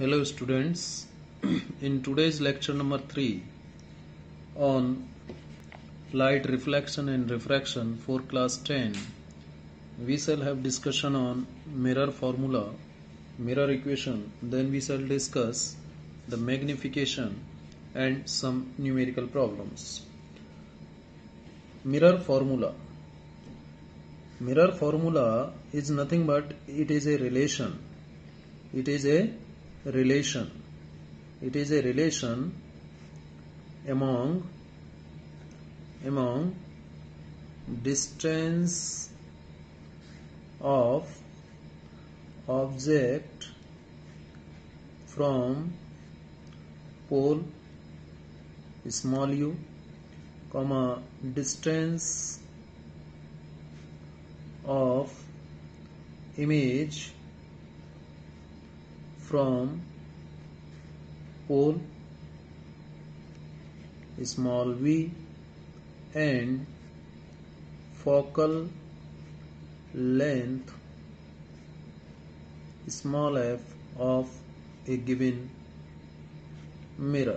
Hello students, in today's lecture number 3 on light reflection and refraction for class 10, we shall have discussion on mirror formula, mirror equation, then we shall discuss the magnification and some numerical problems. Mirror formula is nothing but it is a relation among distance of object from pole small u, comma distance of image from pole small v and focal length small f of a given mirror.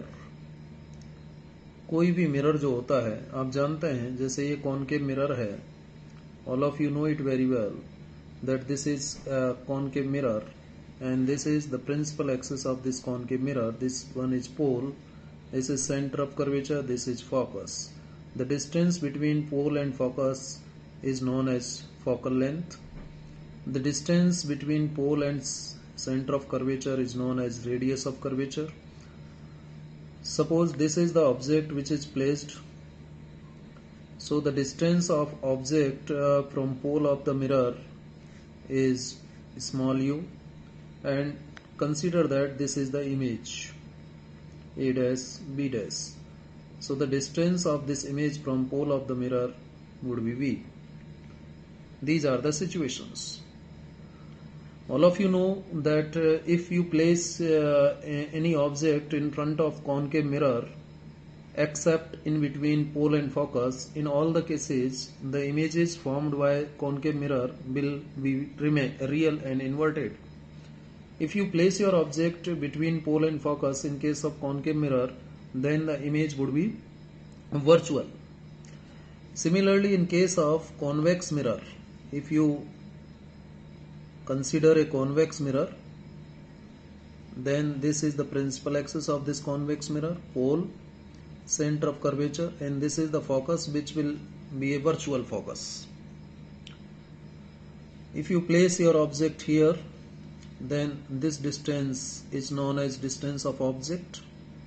कोई भी mirror जो होता है आप जानते हैं, जैसे ये कॉनकेव मिरर है, all of you know it very well that this is a concave mirror and this is the principal axis of this concave mirror. This one is pole, this is center of curvature, this is focus. The distance between pole and focus is known as focal length. The distance between pole and center of curvature is known as radius of curvature. Suppose this is the object which is placed. So the distance of object from pole of the mirror is small u, and consider that this is the image A dash B dash. So the distance of this image from pole of the mirror would be V. These are the situations. All of you know that if you place any object in front of concave mirror except in between pole and focus, in all the cases the images formed by concave mirror will remain real and inverted. If you place your object between pole and focus in case of concave mirror, then the image would be virtual. Similarly, in case of convex mirror, if you consider a convex mirror, then this is the principal axis of this convex mirror, pole, center of curvature, and this is the focus, which will be a virtual focus. If you place your object here, then this distance is known as distance of object,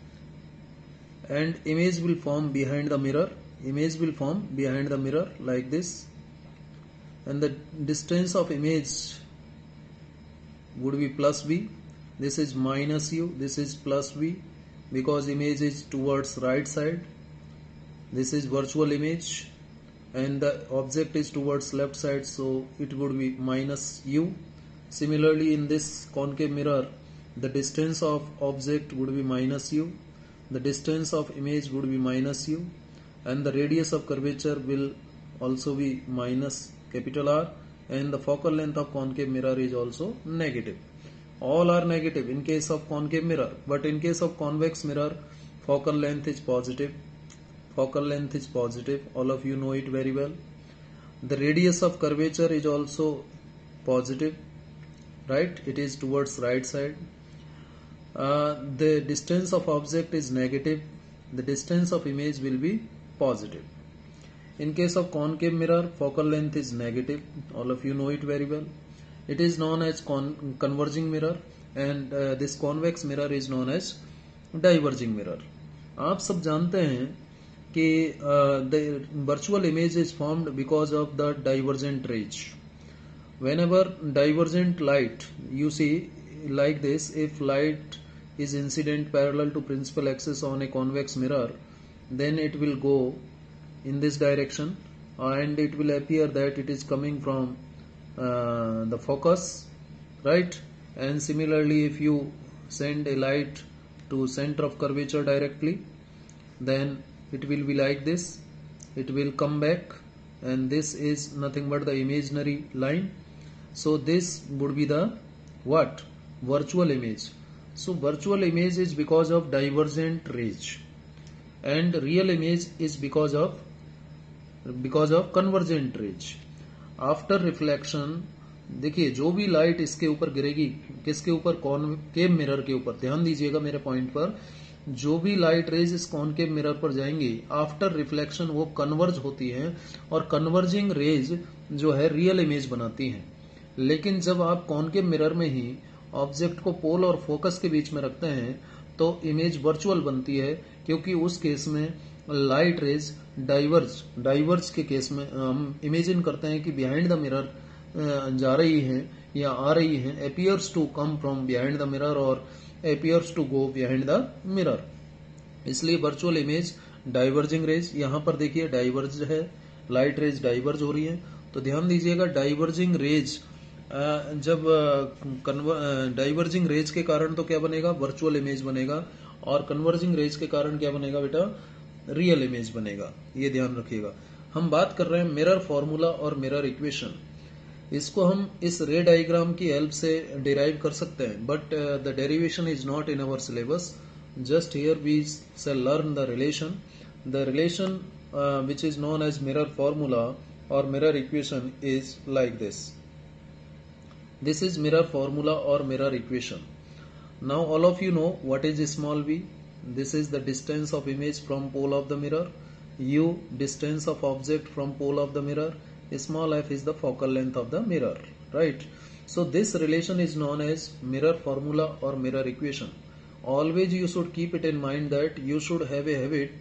and image will form behind the mirror. Image will form behind the mirror like this, and the distance of image would be plus v. This is minus u, this is plus v, because image is towards right side. This is virtual image and the object is towards left side, so it would be minus u. Similarly, in this concave mirror, the distance of object would be minus u, the distance of image would be minus u, and the radius of curvature will also be minus capital R, and the focal length of concave mirror is also negative. All are negative in case of concave mirror, but in case of convex mirror, focal length is positive. Focal length is positive, all of you know it very well. The radius of curvature is also positive, right? It is towards right side. The distance of object is negative, the distance of image will be positive. In case of concave mirror, focal length is negative, all of you know it very well. It is known as converging mirror, and this convex mirror is known as diverging mirror. आप सब जानते हैं कि the virtual image is formed because of the divergent rays. Whenever divergent light, you see like this, if light is incident parallel to principal axis on a convex mirror, then it will go in this direction and it will appear that it is coming from the focus, right? And similarly, if you send a light to center of curvature directly, then it will be like this. It will come back, and this is nothing but the imaginary line. So this would be the what? Virtual image. So virtual image is because of divergent rays and real image is because of convergent rays. After reflection, देखिए जो भी light इसके ऊपर गिरेगी, किसके ऊपर? Concave mirror के ऊपर। ध्यान दीजिएगा मेरे पॉइंट पर, जो भी लाइट रेज इस कॉनकेव मिरर पर जाएंगी, आफ्टर रिफ्लेक्शन वो कन्वर्ज होती हैं और कन्वर्जिंग रेज जो है रियल इमेज बनाती हैं। लेकिन जब आप कॉनकेव मिरर में ही ऑब्जेक्ट को पोल और फोकस के बीच में रखते हैं तो इमेज वर्चुअल बनती है, क्योंकि उस केस में लाइट रेज डाइवर्ज के केस में हम इमेजिन करते हैं कि बिहाइंड द मिरर जा रही हैं या आ रही हैं, appears to come from behind the mirror और appears to go behind the mirror। इसलिए वर्चुअल इमेज डाइवर्जिंग रेज, यहां पर देखिए डाइवर्ज है, लाइट रेज डाइवर्ज हो रही है। तो ध्यान दीजिएगा डाइवर्जिंग रेज जब डाइवर्जिंग रेज के कारण तो क्या बनेगा? वर्चुअल इमेज बनेगा, और कन्वर्जिंग रेज के कारण क्या बनेगा बेटा? रियल इमेज बनेगा। ये ध्यान रखिएगा। हम बात कर रहे हैं मिरर फॉर्मूला और मिरर इक्वेशन। इसको हम इस रे डायग्राम की हेल्प से डिराइव कर सकते हैं, but the derivation is not in our syllabus. Just here we shall learn the relation which is known as mirror formula or mirror equation is like this. This is mirror formula or mirror equation. Now all of you know what is small v. This is the distance of image from pole of the mirror. U, distance of object from pole of the mirror. Small f is the focal length of the mirror, right? So this relation is known as mirror formula or mirror equation. Always you should keep it in mind that you should have a habit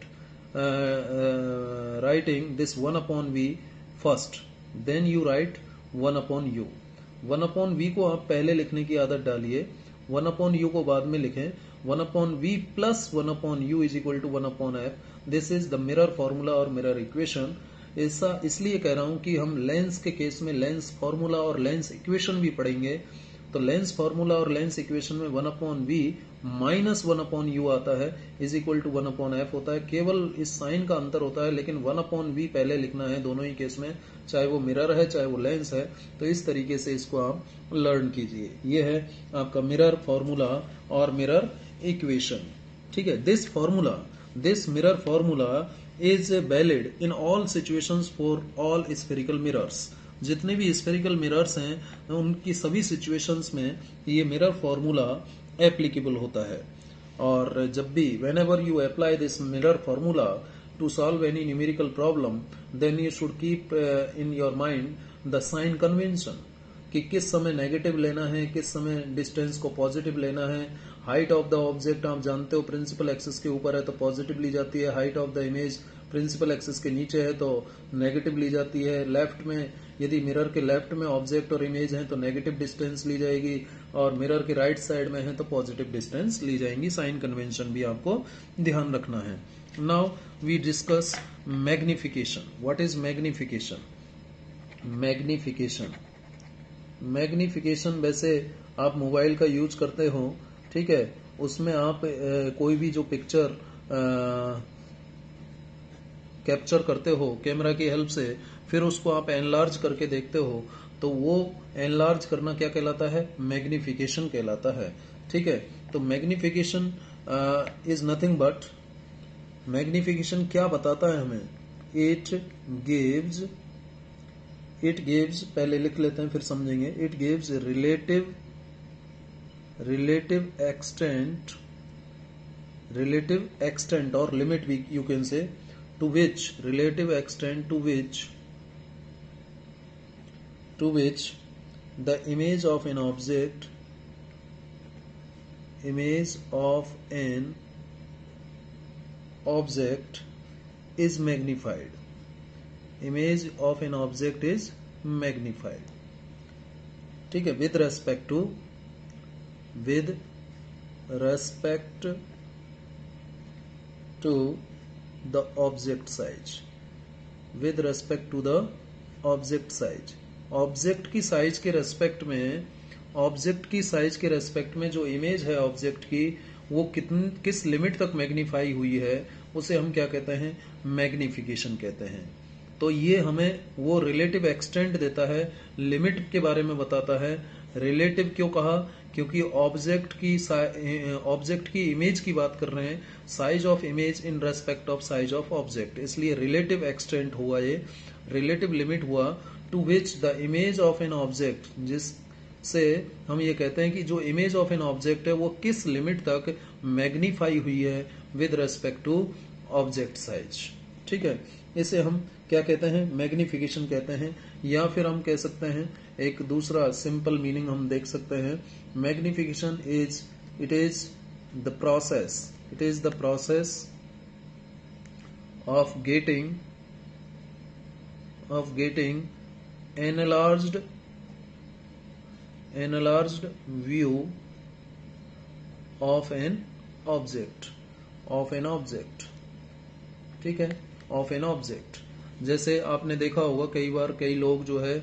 writing this 1 upon v first, then you write 1 upon u. 1 upon v को आप पहले लिखने की आदत डालिए, 1 upon u को बाद में लिखें। 1 upon v plus 1 upon u is equal to 1 upon f. This is the mirror formula or mirror equation. ऐसा इसलिए कह रहा हूं कि हम लेंस के केस में लेंस फॉर्मूला और लेंस इक्वेशन भी पढ़ेंगे। तो लेंस फॉर्मूला और लेंस इक्वेशन में 1 upon v minus 1 upon u आता है, is equal to 1 upon f होता है। केवल इस साइन का अंतर होता है, लेकिन 1 अपॉन वी पहले लिखना है दोनों ही केस में, चाहे वो मिरर है चाहे वो लेंस है। तो इस तरीके से इसको आप लर्न कीजिए। ये है आपका मिरर फॉर्मूला और मिरर इक्वेशन। ठीक है, this mirror formula is valid in all situations for all spherical mirrors. जितने भी स्फेरिकल मिरर्स हैं उनकी सभी सिचुएशंस में ये मिरर फॉर्मूला एप्लीकेबल होता है। और जब भी whenever you apply this mirror formula to solve any numerical problem, then you should keep in your mind the sign convention कि किस समय नेगेटिव लेना है, किस समय डिस्टेंस को पॉजिटिव लेना है। हाइट ऑफ द ऑब्जेक्ट आप जानते हो प्रिंसिपल एक्सिस के ऊपर है तो पॉजिटिव ली जाती है, height of the image principal axis के नीचे है तो नेगेटिव ली जाती है। लेफ्ट में यदि मिरर के लेफ्ट में ऑब्जेक्ट और इमेज है तो नेगेटिव डिस्टेंस ली जाएगी, और मिरर के राइट साइड में है तो पॉजिटिव डिस्टेंस ली जाएंगी। साइन कन्वेंशन भी आपको ध्यान रखना है। Now we discuss magnification. What is magnification? Magnification वैसे आप मोबाइल का यूज करते हो, ठीक है, उसमें आप कोई भी जो पिक्चर कैप्चर करते हो कैमरा की हेल्प से, फिर उसको आप एनलार्ज करके देखते हो, तो वो एनलार्ज करना क्या कहलाता है? मैग्निफिकेशन कहलाता है। ठीक है, तो magnification is nothing but, magnification क्या बताता है हमें? इट गिव्स पहले लिख लेते हैं फिर समझेंगे। It gives relative extent or limit you can say to which relative extent to which the image of an object is magnified. Image of an object is magnified. ठीक है, with respect to the object size. With respect to the object size. Object की size के respect में जो image है object की वो किस लिमिट तक मैग्नीफाई हुई है उसे हम क्या कहते हैं? मैग्निफिकेशन कहते हैं। तो ये हमें वो रिलेटिव एक्सटेंट देता है, लिमिट के बारे में बताता है रिलेटिव क्यों कहा? क्योंकि ऑब्जेक्ट की इमेज की बात कर रहे हैं, size of image in respect of size of object, इसलिए रिलेटिव एक्सटेंट हुआ, ये रिलेटिव लिमिट हुआ to which the image of an object, जिससे हम ये कहते हैं कि जो इमेज ऑफ एन ऑब्जेक्ट है वो किस लिमिट तक मैग्नीफाई हुई है with respect to object size. ठीक है, इसे हम क्या कहते हैं? मैग्निफिकेशन कहते हैं। या फिर हम कह सकते हैं एक दूसरा सिंपल मीनिंग हम देख सकते हैं, magnification it is the process of getting enlarged view of an object, ठीक है, ऑफ एन ऑब्जेक्ट। जैसे आपने देखा होगा कई बार कई लोग जो है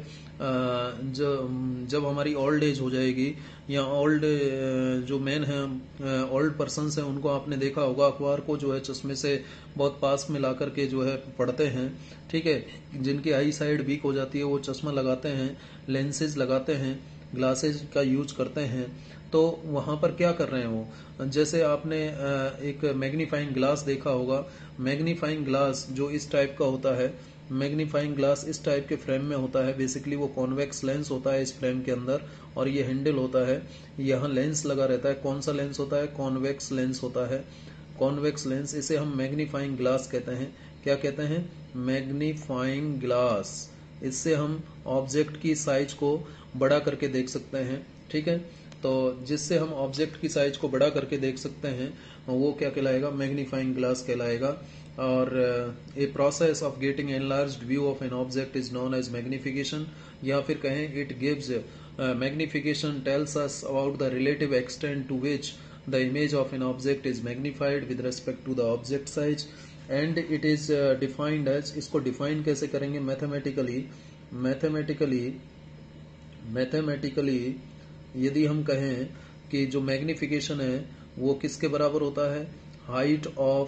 जब हमारी ओल्ड एज हो जाएगी या ओल्ड जो मैन हैं, ओल्ड पर्सन हैं, उनको आपने देखा होगा अखबार को जो है चश्मे से बहुत पास में ला करके जो है पढ़ते हैं। ठीक है, जिनकी आई साइड वीक हो जाती है वो चश्मा लगाते हैं, लेंसेज लगाते हैं, ग्लासेज का यूज करते हैं। तो वहां पर क्या कर रहे हैं वो? जैसे आपने एक मैग्नीफाइंग ग्लास देखा होगा, मैग्नीफाइंग ग्लास जो इस टाइप का होता है, मैग्नीफाइंग ग्लास इस टाइप के फ्रेम में होता है। बेसिकली वो कॉन्वेक्स लेंस होता है इस फ्रेम के अंदर, और ये हैंडल होता है, यहाँ लेंस लगा रहता है। कौन सा लेंस होता है? कॉन्वेक्स लेंस होता है, कॉन्वेक्स लेंस। इसे हम मैग्नीफाइंग ग्लास कहते हैं। क्या कहते हैं? Magnifying glass. इससे हम ऑब्जेक्ट की साइज को बड़ा करके देख सकते हैं। ठीक है, तो जिससे हम ऑब्जेक्ट की साइज को बड़ा करके देख सकते हैं वो क्या कहलाएगा? मैग्नीफाइंग ग्लास कहलाएगा। और a process of getting enlarged view of an object is known as magnification. या फिर कहें it gives magnification tells us about the relative extent to which the image of an object is magnified with respect to the object size, and it is defined as. इसको define कैसे करेंगे? Mathematically यदि हम कहें कि जो magnification है वो किसके बराबर होता है? Height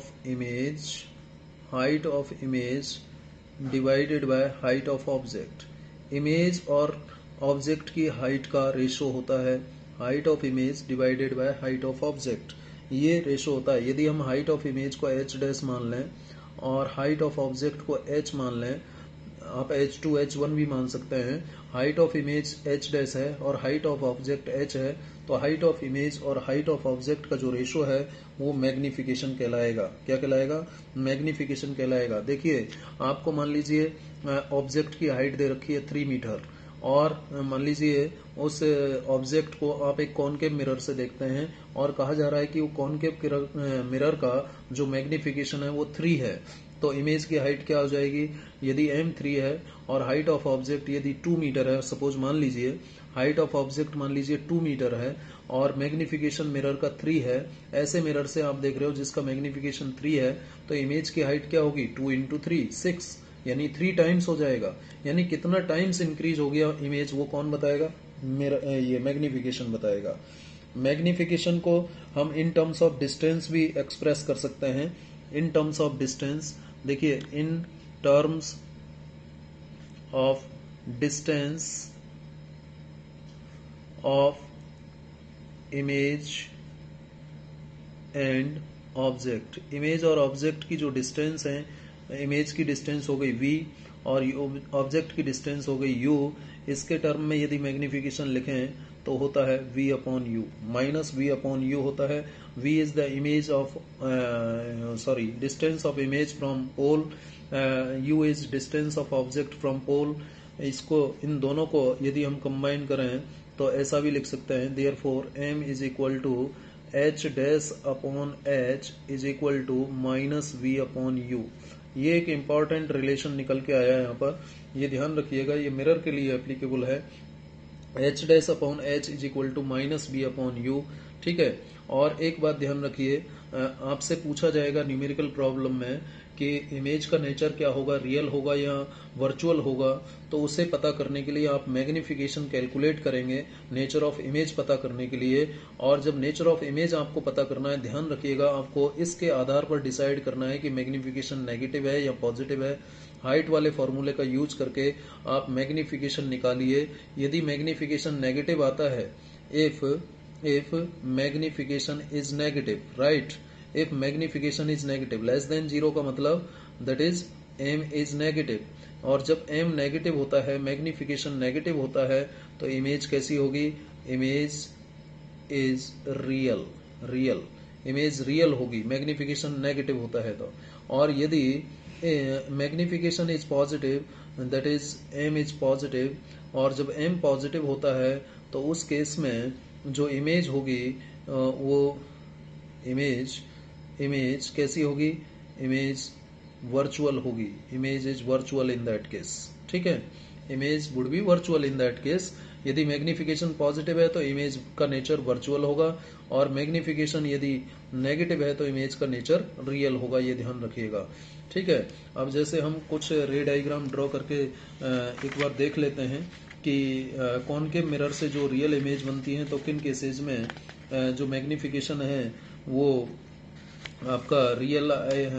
of image divided by height of object. Image और ऑब्जेक्ट की हाइट का रेशो होता है height of image divided by height of object, ये रेशो होता है। यदि हम हाइट ऑफ इमेज को h डैश मान लें और हाइट ऑफ ऑब्जेक्ट को h मान लें, आप h2 h1 भी मान सकते हैं। Height of image h dash है और हाइट ऑफ ऑब्जेक्ट h है, तो हाइट ऑफ इमेज और हाइट ऑफ ऑब्जेक्ट का जो रेशो है वो मैग्निफिकेशन कहलाएगा। क्या कहलाएगा? मैग्निफिकेशन कहलाएगा। देखिए, आपको मान लीजिए ऑब्जेक्ट की हाइट दे रखी है 3 मीटर, और मान लीजिए उस ऑब्जेक्ट को आप एक कॉनकेव मिरर से देखते हैं और कहा जा रहा है कि वो कॉनकेव मिरर का जो मैग्निफिकेशन है वो 3 है। तो इमेज की हाइट क्या हो जाएगी? यदि m 3 है और हाइट ऑफ ऑब्जेक्ट यदि 2 मीटर है, सपोज मान लीजिए हाइट ऑफ ऑब्जेक्ट मान लीजिए 2 मीटर है और मैग्निफिकेशन मिरर का 3 है, ऐसे मिरर से आप देख रहे हो जिसका मैग्निफिकेशन 3 है, तो इमेज की हाइट क्या होगी? 2 इंटू 3 6, यानी 3 टाइम्स हो जाएगा। यानी कितना टाइम्स इंक्रीज हो गया इमेज, वो कौन बताएगा? ये मैग्निफिकेशन बताएगा। मैग्निफिकेशन को हम इन टर्म्स ऑफ डिस्टेंस भी एक्सप्रेस कर सकते हैं। इन टर्म्स ऑफ डिस्टेंस, देखिए, in terms of distance of image and object. Image और ऑब्जेक्ट की जो डिस्टेंस है, इमेज की डिस्टेंस हो गई v और ऑब्जेक्ट की डिस्टेंस हो गई u। इसके टर्म में यदि मैग्निफिकेशन लिखें तो होता है v upon u, minus v upon u होता है। v is the image of distance of image from pole, u is distance of object from pole. इसको, इन दोनों को यदि हम कंबाइन करें तो ऐसा भी लिख सकते हैं, therefore m is equal to h dash upon h is equal to minus v upon u. ये एक इम्पॉर्टेंट रिलेशन निकल के आया है यहाँ पर, ये ध्यान रखिएगा, ये मिरर के लिए एप्लीकेबल है। h dash upon h is equal to minus v upon u. ठीक है, और एक बात ध्यान रखिए, आपसे पूछा जाएगा न्यूमेरिकल प्रॉब्लम में कि इमेज का नेचर क्या होगा, रियल होगा या वर्चुअल होगा, तो उसे पता करने के लिए आप मैग्निफिकेशन कैलकुलेट करेंगे नेचर ऑफ इमेज पता करने के लिए। और जब नेचर ऑफ इमेज आपको पता करना है, ध्यान रखिएगा, आपको इसके आधार पर डिसाइड करना है कि मैग्निफिकेशन नेगेटिव है या पॉजिटिव है, हाइट वाले फॉर्मूले का यूज करके आप मैग्निफिकेशन निकालिए। यदि मैग्निफिकेशन नेगेटिव आता है, if magnification is negative, right, if magnification is negative less than 0 का मतलब that is m is negative, और जब m नेगेटिव होता है, मैग्निफिकेशन नेगेटिव होता है, तो इमेज कैसी होगी? Image is real, image real होगी, मैग्निफिकेशन नेगेटिव होता है तो। और यदि magnification is positive that is m is positive, और जब m पॉजिटिव होता है तो उस केस में जो इमेज होगी वो इमेज कैसी होगी? इमेज वर्चुअल होगी, image is virtual in that case, ठीक है, image would be virtual in that case. यदि मैग्निफिकेशन पॉजिटिव है तो इमेज का नेचर वर्चुअल होगा, और मैग्निफिकेशन यदि नेगेटिव है तो इमेज का नेचर रियल होगा, ये ध्यान रखिएगा, ठीक है। अब जैसे हम कुछ रे डायग्राम ड्रॉ करके एक बार देख लेते हैं कि कॉनकेव मिरर से जो रियल इमेज बनती है तो किन केसेज में जो मैग्निफिकेशन है वो आपका रियल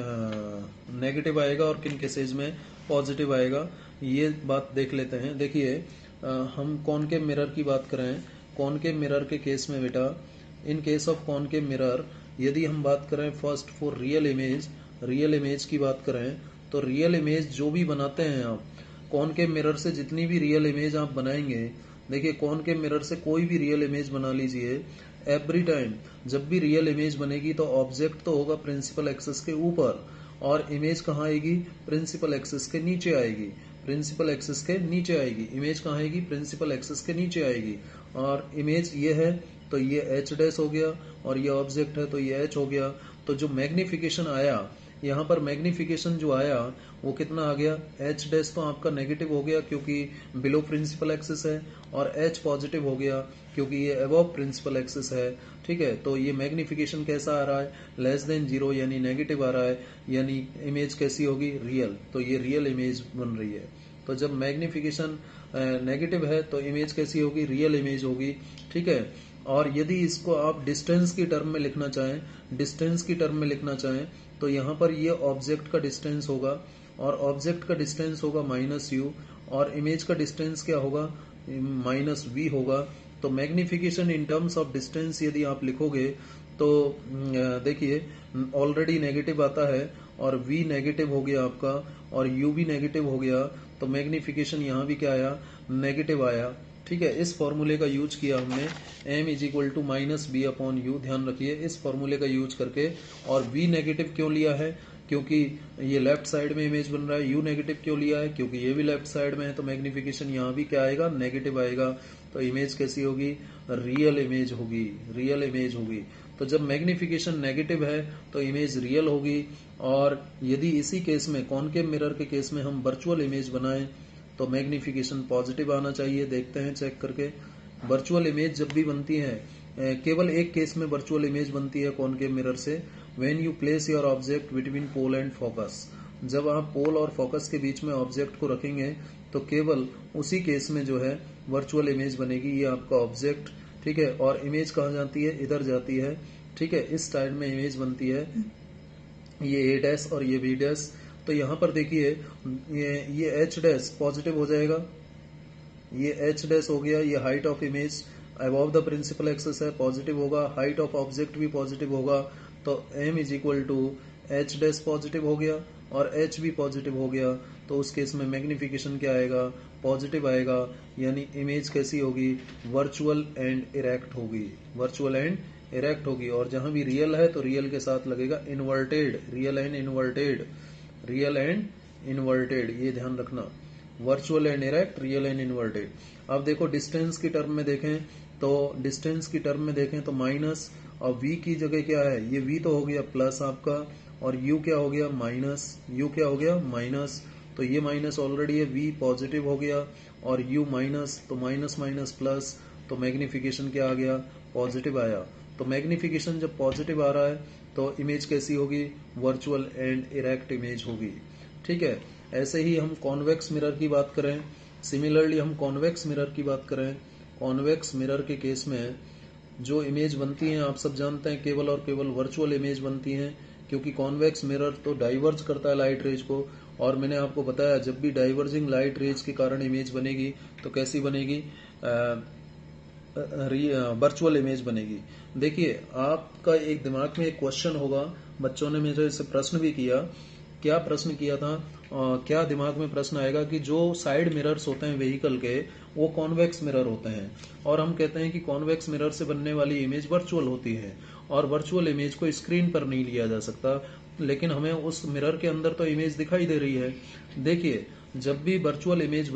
नेगेटिव आएगा और किन केसेज में पॉजिटिव आएगा, ये बात देख लेते हैं। देखिए हम कॉनकेव मिरर की बात करें, कॉनकेव मिरर के केस में बेटा, in case of concave mirror यदि हम बात करें फर्स्ट फॉर रियल इमेज की बात करें, तो रियल इमेज जो भी बनाते हैं आप कॉनकेव मिरर से, जितनी भी रियल इमेज आप बनाएंगे, देखिए कॉनकेव मिरर से कोई भी रियल इमेज बना लीजिए, एवरी टाइम जब भी रियल इमेज बनेगी तो ऑब्जेक्ट तो होगा प्रिंसिपल एक्सिस के ऊपर, और इमेज कहाँ आएगी? प्रिंसिपल एक्सिस के नीचे आएगी, प्रिंसिपल एक्सिस के नीचे आएगी। इमेज कहाँ आएगी? प्रिंसिपल एक्सिस के नीचे आएगी। और इमेज ये है तो ये एच डैश हो गया, और ये ऑब्जेक्ट है तो ये एच हो गया। तो जो मैग्निफिकेशन आया यहाँ पर, मैग्निफिकेशन जो आया वो कितना आ गया? एच डैश तो आपका नेगेटिव हो गया क्योंकि बिलो प्रिंसिपल एक्सिस है, और एच पॉजिटिव हो गया क्योंकि ये अबव प्रिंसिपल एक्सिस है, ठीक है। तो ये मैग्निफिकेशन कैसा आ रहा है? लेस देन 0 यानी नेगेटिव आ रहा है, यानी इमेज कैसी होगी? रियल। तो ये रियल इमेज बन रही है। तो जब मैग्निफिकेशन नेगेटिव है तो इमेज कैसी होगी? रियल इमेज होगी, ठीक है। और यदि इसको आप डिस्टेंस की टर्म में लिखना चाहें, तो यहाँ पर ये ऑब्जेक्ट का डिस्टेंस होगा, और ऑब्जेक्ट का डिस्टेंस होगा -u, और इमेज का डिस्टेंस क्या होगा? -v होगा। तो magnification in terms of distance यदि आप लिखोगे तो देखिए ऑलरेडी नेगेटिव आता है, और v नेगेटिव हो गया आपका, और u भी नेगेटिव हो गया, तो मैग्निफिकेशन यहाँ भी क्या आया? नेगेटिव आया, ठीक है। इस फॉर्मूले का यूज किया हमने, m is equal to -b/u, ध्यान रखिए इस फॉर्मूले का यूज करके। और v नेगेटिव क्यों लिया है? क्योंकि ये लेफ्ट साइड में इमेज बन रहा है। u नेगेटिव क्यों लिया है? क्योंकि ये भी लेफ्ट साइड में है, तो मैग्निफिकेशन यहाँ भी क्या आएगा? नेगेटिव आएगा। तो इमेज कैसी होगी? रियल इमेज होगी। तो जब मैग्निफिकेशन नेगेटिव है तो इमेज रियल होगी। और यदि इसी केस में, कॉनकेव मिरर के केस में, हम वर्चुअल इमेज बनाएं तो मैग्निफिकेशन पॉजिटिव आना चाहिए। देखते हैं चेक करके। वर्चुअल इमेज जब भी बनती है, केवल एक केस में वर्चुअल इमेज बनती है कॉनकेव मिरर से, when you place your object between pole and focus. जब आप पोल और फोकस के बीच में ऑब्जेक्ट को रखेंगे तो केवल उसी केस में जो है वर्चुअल इमेज बनेगी। ये आपका ऑब्जेक्ट, ठीक है, और इमेज कहाँ जाती है? इधर जाती है, ठीक है, इस साइड में इमेज बनती है, ये ए डैश और ये बी डैश। तो यहाँ पर देखिए ये एच डैश पॉजिटिव हो जाएगा, ये एच डैश हो गया, ये height of image above the principal axis है, पॉजिटिव होगा, हाइट ऑफ ऑब्जेक्ट भी पॉजिटिव होगा। तो m is equal to h dash positive हो गया और h भी पॉजिटिव हो गया, तो उस केस में मैग्निफिकेशन क्या आएगा? पॉजिटिव आएगा, यानी इमेज कैसी होगी? वर्चुअल एंड इरेक्ट होगी। और जहां भी रियल है तो रियल के साथ लगेगा इन्वर्टेड, रियल एंड इन्वर्टेड, ये ध्यान रखना। Virtual and erect, real and inverted. अब देखो डिस्टेंस की टर्म में देखें तो माइनस, और v की जगह क्या है? ये v तो हो गया प्लस आपका, और u क्या हो गया? माइनस। तो ये माइनस ऑलरेडी है, v पॉजिटिव हो गया, और u माइनस, तो माइनस प्लस, तो मैग्निफिकेशन क्या आ गया? पॉजिटिव आया। तो मैग्निफिकेशन जब पॉजिटिव आ रहा है तो इमेज कैसी होगी? वर्चुअल एंड इरेक्ट इमेज होगी, ठीक है। ऐसे ही हम कॉन्वेक्स मिरर की बात करें, सिमिलरली हम कॉन्वेक्स मिरर की बात करें, कॉन्वेक्स मिरर के केस में जो इमेज बनती है आप सब जानते हैं, केवल और केवल वर्चुअल इमेज बनती है, क्योंकि कॉन्वेक्स मिरर तो डाइवर्ज करता है लाइट रेज को, और मैंने आपको बताया जब भी डाइवर्जिंग लाइट रेज के कारण इमेज बनेगी तो कैसी बनेगी, वर्चुअल इमेज बनेगी। देखिए आपका एक दिमाग में एक क्वेश्चन होगा, बच्चों ने मेरे से प्रश्न भी किया, क्या प्रश्न किया था, क्या दिमाग में प्रश्न आएगा कि जो साइड मिरर्स होते हैं व्हीकल के वो कॉन्वेक्स मिरर होते हैं और हम कहते हैं कि कॉन्वेक्स मिरर से बनने वाली इमेज वर्चुअल होती है और वर्चुअल इमेज को स्क्रीन पर नहीं लिया जा सकता, लेकिन हमें उस मिरर के अंदर तो इमेज दिखाई दे रही है। देखिए जब भी वर्चुअल इमेज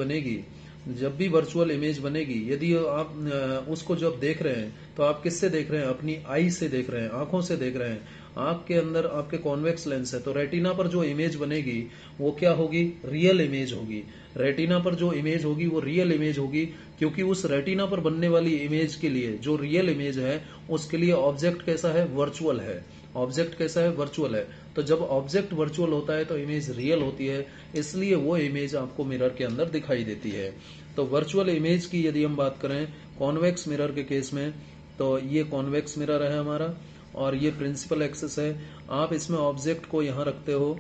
बनेगी, यदि आप उसको जब देख रहे हैं तो आप किससे देख रहे हैं, अपनी आई से देख रहे हैं, आंखों से देख रहे हैं। आंख के अंदर आपके कॉन्वेक्स लेंस है, तो रेटिना पर जो इमेज बनेगी वो क्या होगी, रियल इमेज होगी। रेटिना पर जो इमेज होगी वो रियल इमेज होगी, क्योंकि उस रेटिना पर बनने वाली इमेज के लिए जो रियल इमेज है उसके लिए ऑब्जेक्ट कैसा है, वर्चुअल है। ऑब्जेक्ट कैसा है, वर्चुअल है। तो जब ऑब्जेक्ट वर्चुअल होता है तो इमेज रियल होती है, इसलिए वो इमेज आपको मिरर के अंदर दिखाई देती है। तो वर्चुअल इमेज की यदि हम बात करें कॉन्वेक्स मिरर के केस में, तो ये कॉन्वेक्स मिरर है हमारा और ये प्रिंसिपल एक्सिस है। आप इसमें ऑब्जेक्ट को यहाँ रखते हो,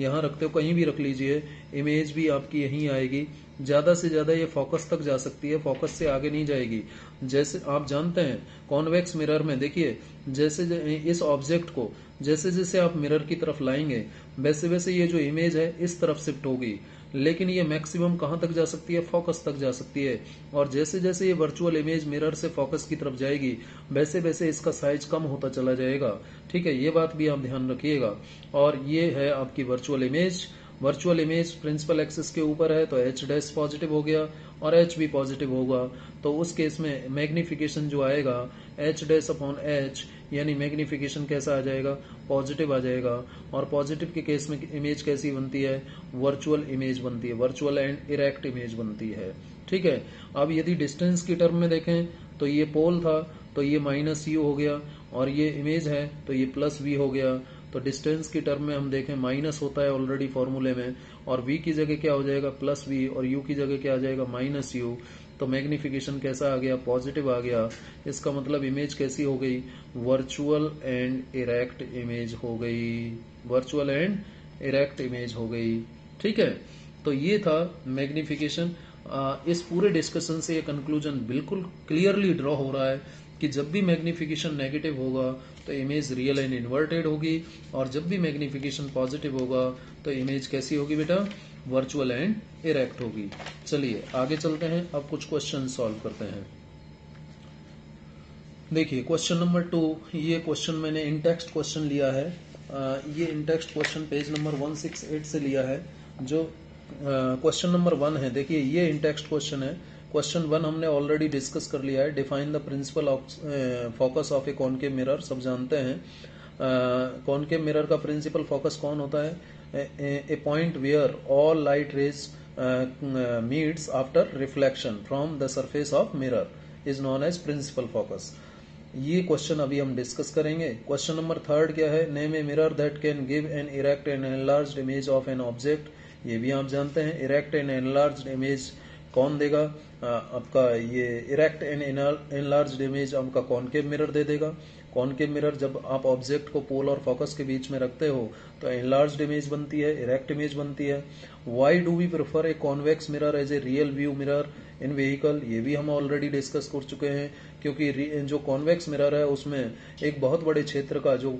कहीं भी रख लीजिए, इमेज भी आपकी यहीं आएगी। ज्यादा से ज्यादा ये फोकस तक जा सकती है, फोकस से आगे नहीं जाएगी। जैसे आप जानते हैं कॉन्वेक्स मिरर में देखिए, जैसे इस ऑब्जेक्ट को जैसे जैसे आप मिरर की तरफ लाएंगे वैसे वैसे ये जो इमेज है इस तरफ शिफ्ट होगी, लेकिन ये मैक्सिमम कहां तक जा सकती है, फोकस तक जा सकती है। और जैसे जैसे ये वर्चुअल इमेज मिरर से फोकस की तरफ जाएगी वैसे वैसे इसका साइज कम होता चला जाएगा। ठीक है, ये बात भी आप ध्यान रखिएगा। और ये है आपकी virtual image. Virtual image principal axis के ऊपर है तो एच डैश पॉजिटिव हो गया और एच भी पॉजिटिव होगा, तो उस केस में मैग्निफिकेशन जो आएगा एच डैश अपॉन एच, यानी मैग्निफिकेशन कैसा आ जाएगा, पॉजिटिव आ जाएगा। और पॉजिटिव के केस में इमेज कैसी बनती है, वर्चुअल इमेज बनती है, वर्चुअल एंड इरेक्ट इमेज बनती है। ठीक है, अब यदि डिस्टेंस की टर्म में देखें तो ये पोल था तो ये माइनस यू हो गया, और ये इमेज है तो ये प्लस वी हो गया। तो डिस्टेंस की टर्म में हम देखें माइनस होता है ऑलरेडी फॉर्मूले में, और v की जगह क्या हो जाएगा, प्लस वी, और u की जगह क्या आ जाएगा, माइनस यू। तो मैग्निफिकेशन कैसा आ गया, पॉजिटिव आ गया। इसका मतलब इमेज कैसी हो गई, वर्चुअल एंड इरेक्ट इमेज हो गई, वर्चुअल एंड इरेक्ट इमेज हो गई। ठीक है, तो ये था मैग्निफिकेशन। इस पूरे डिस्कशन से ये कंक्लूजन बिल्कुल क्लियरली ड्रॉ हो रहा है कि जब भी मैग्निफिकेशन नेगेटिव होगा तो इमेज रियल एंड इन्वर्टेड होगी, और जब भी मैग्निफिकेशन पॉजिटिव होगा तो इमेज कैसी होगी बेटा, वर्चुअल एंड इरेक्ट होगी। चलिए आगे चलते हैं, अब कुछ क्वेश्चन सॉल्व करते हैं। देखिए क्वेश्चन नंबर 2, ये क्वेश्चन मैंने इन टेक्स्ट क्वेश्चन लिया है। ये in text question page number 168 से लिया है। जो क्वेश्चन नंबर 1 है, देखिए ये इन टेक्स्ट क्वेश्चन है। क्वेश्चन 1 हमने ऑलरेडी डिस्कस कर लिया है, define the principal focus of a concave mirror, सब जानते हैं। कॉनकेव मिरर का प्रिंसिपल फोकस कौन होता है, a point where all light rays meets after reflection from the surface of mirror is known as principal focus. ये question अभी हम डिस्कस करेंगे। क्वेश्चन नंबर 3 क्या है, name a mirror that can give an erect and enlarged image of an object. ये भी आप जानते हैं, इरेक्ट एंड एनलार्ज्ड इमेज कौन देगा, आपका ये इरेक्ट एंड एनलार्ज्ड इमेज आपका कॉनकेव मिरर दे देगा। कॉनकेव मिरर जब आप ऑब्जेक्ट को पोल और फोकस के बीच में रखते हो तो एनलार्ज्ड इमेज बनती है, इरेक्ट इमेज बनती है। Why do we prefer a convex mirror as a real view mirror in vehicle, ये भी हम ऑलरेडी डिस्कस कर चुके हैं, क्योंकि जो कॉन्वेक्स मिरर है उसमें एक बहुत बड़े क्षेत्र का जो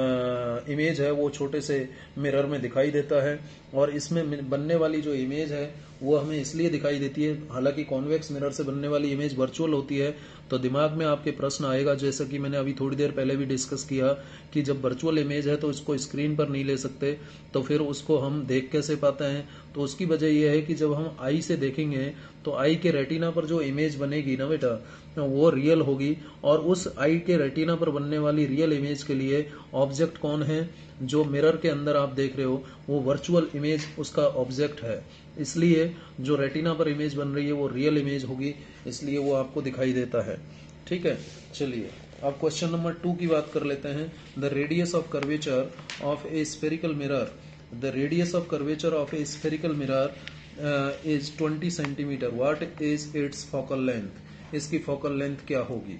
इमेज है वो छोटे से मिरर में दिखाई देता है, और इसमें बनने वाली जो इमेज है वो हमें इसलिए दिखाई देती है, हालांकि कॉन्वेक्स मिरर से बनने वाली इमेज वर्चुअल होती है। तो दिमाग में आपके प्रश्न आएगा, जैसा कि मैंने अभी थोड़ी देर पहले भी डिस्कस किया, कि जब वर्चुअल इमेज है तो इसको स्क्रीन पर नहीं ले सकते, तो फिर उसको हम देख कैसे पाते हैं। तो उसकी वजह यह है कि जब हम आई से देखेंगे तो आई के रेटिना पर जो इमेज बनेगी ना बेटा वो रियल होगी, और उस आई के रेटिना पर बनने वाली रियल इमेज के लिए ऑब्जेक्ट कौन है, जो मिरर के अंदर आप देख रहे हो वो वर्चुअल इमेज उसका ऑब्जेक्ट है। इसलिए जो रेटिना पर इमेज बन रही है वो रियल इमेज होगी, इसलिए वो आपको दिखाई देता है। ठीक है, चलिए अब क्वेश्चन नंबर 2 की बात कर लेते हैं। The radius of curvature of a spherical mirror, the radius of curvature of a spherical mirror is 20 centimetre. What is its focal length, इसकी फोकल लेंथ क्या होगी।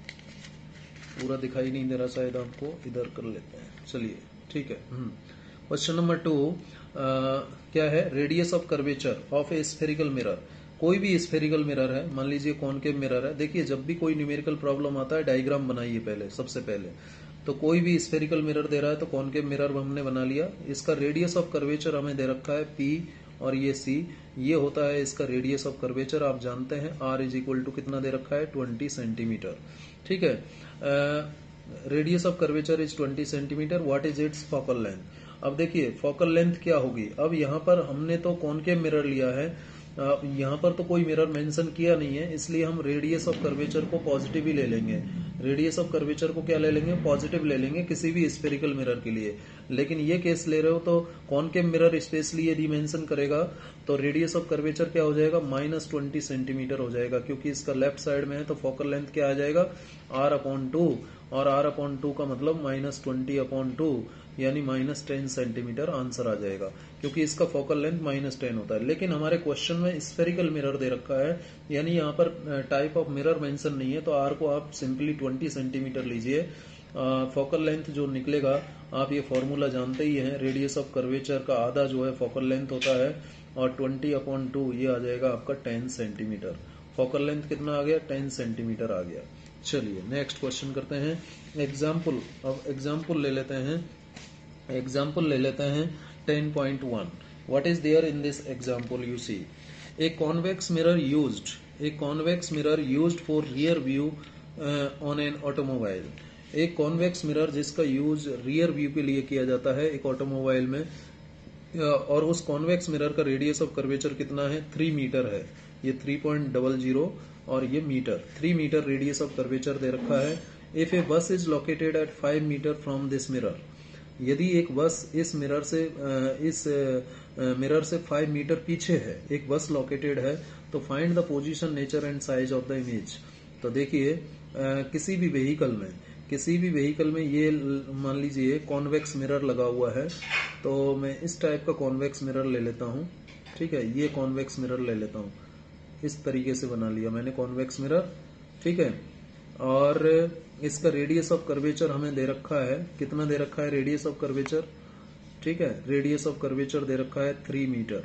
पूरा दिखाई नहीं दे रहा शायद आपको, इधर कर लेते हैं। चलिए ठीक है, क्वेश्चन नंबर 2 क्या है, radius of curvature of a spherical mirror. कोई भी स्फेरिकल मिरर है, मान लीजिए कॉनकेव मिरर है। देखिए जब भी कोई न्यूमेरिकल प्रॉब्लम आता है डायग्राम बनाइए पहले, सबसे पहले। तो कोई भी स्फेरिकल मिरर दे रहा है तो कॉनकेव मिरर हमने बना लिया। इसका रेडियस ऑफ कर्वेचर हमें दे रखा है P और ये C, ये होता है इसका रेडियस ऑफ कर्वेचर। आप जानते हैं R इज इक्वल टू कितना दे रखा है, 20 सेंटीमीटर। ठीक है, radius of curvature is 20 centimetre. What is its focal length. अब देखिए फोकल लेंथ क्या होगी। अब यहाँ पर हमने तो कॉनकेव मिरर लिया है, यहाँ पर तो कोई मिरर मेंशन किया नहीं है, इसलिए हम रेडियस ऑफ कर्वेचर को पॉजिटिव ही ले लेंगे। रेडियस ऑफ कर्वेचर को क्या ले लेंगे, पॉजिटिव ले लेंगे किसी भी स्फेरिकल मिरर के लिए। लेकिन ये केस ले रहे हो तो कॉनकेव मिरर स्पेशली यदि मेंशन करेगा तो रेडियस ऑफ कर्वेचर क्या हो जाएगा, -20 सेंटीमीटर हो जाएगा, क्योंकि इसका लेफ्ट साइड में है। तो फोकल लेंथ क्या आ जाएगा, R/2, और R/2 का मतलब -20/2 यानी -10 सेंटीमीटर आंसर आ जाएगा, क्योंकि इसका फोकल लेंथ -10 होता है। लेकिन हमारे क्वेश्चन में स्फेरिकल मिरर दे रखा है, यानी यहाँ पर टाइप ऑफ मिरर मेंशन नहीं है, तो R को आप सिंपली 20 सेंटीमीटर लीजिए। फोकल लेंथ जो निकलेगा, आप ये फॉर्मूला जानते ही हैं, रेडियस ऑफ कर्वेचर का आधा जो है फोकल लेंथ होता है, और 20/2 ये आ जाएगा आपका 10 सेंटीमीटर। फोकल लेंथ कितना आ गया, 10 सेंटीमीटर आ गया। चलिए नेक्स्ट क्वेश्चन करते हैं, एग्जाम्पल। अब एग्जाम्पल ले लेते हैं, 10.1। What is there in this example? You see, a convex mirror used for rear view on an automobile। एक कॉन्वेक्स मिरर जिसका यूज रियर व्यू के लिए किया जाता है एक ऑटोमोबाइल में, और उस कॉन्वेक्स मिरर का रेडियस ऑफ कर्वेचर कितना है, 3 मीटर है। ये 3.00 और ये metre, 3 metre radius of curvature दे रखा है। If a bus is located at 5 metre from this mirror, यदि एक बस इस मिरर से 5 मीटर पीछे है, एक बस लोकेटेड है, तो find the position, nature and size of the image. तो देखिए किसी भी व्हीकल में ये मान लीजिए कॉन्वेक्स मिरर लगा हुआ है, तो मैं इस टाइप का कॉन्वेक्स मिरर ले लेता हूँ। ठीक है, ये कॉन्वेक्स मिरर ले लेता हूँ, इस तरीके से बना लिया मैंने कॉन्वेक्स मिरर। ठीक है, और इसका रेडियस ऑफ कर्वेचर हमें दे रखा है, कितना दे रखा है रेडियस ऑफ कर्वेचर। ठीक है, रेडियस ऑफ कर्वेचर दे रखा है 3 मीटर।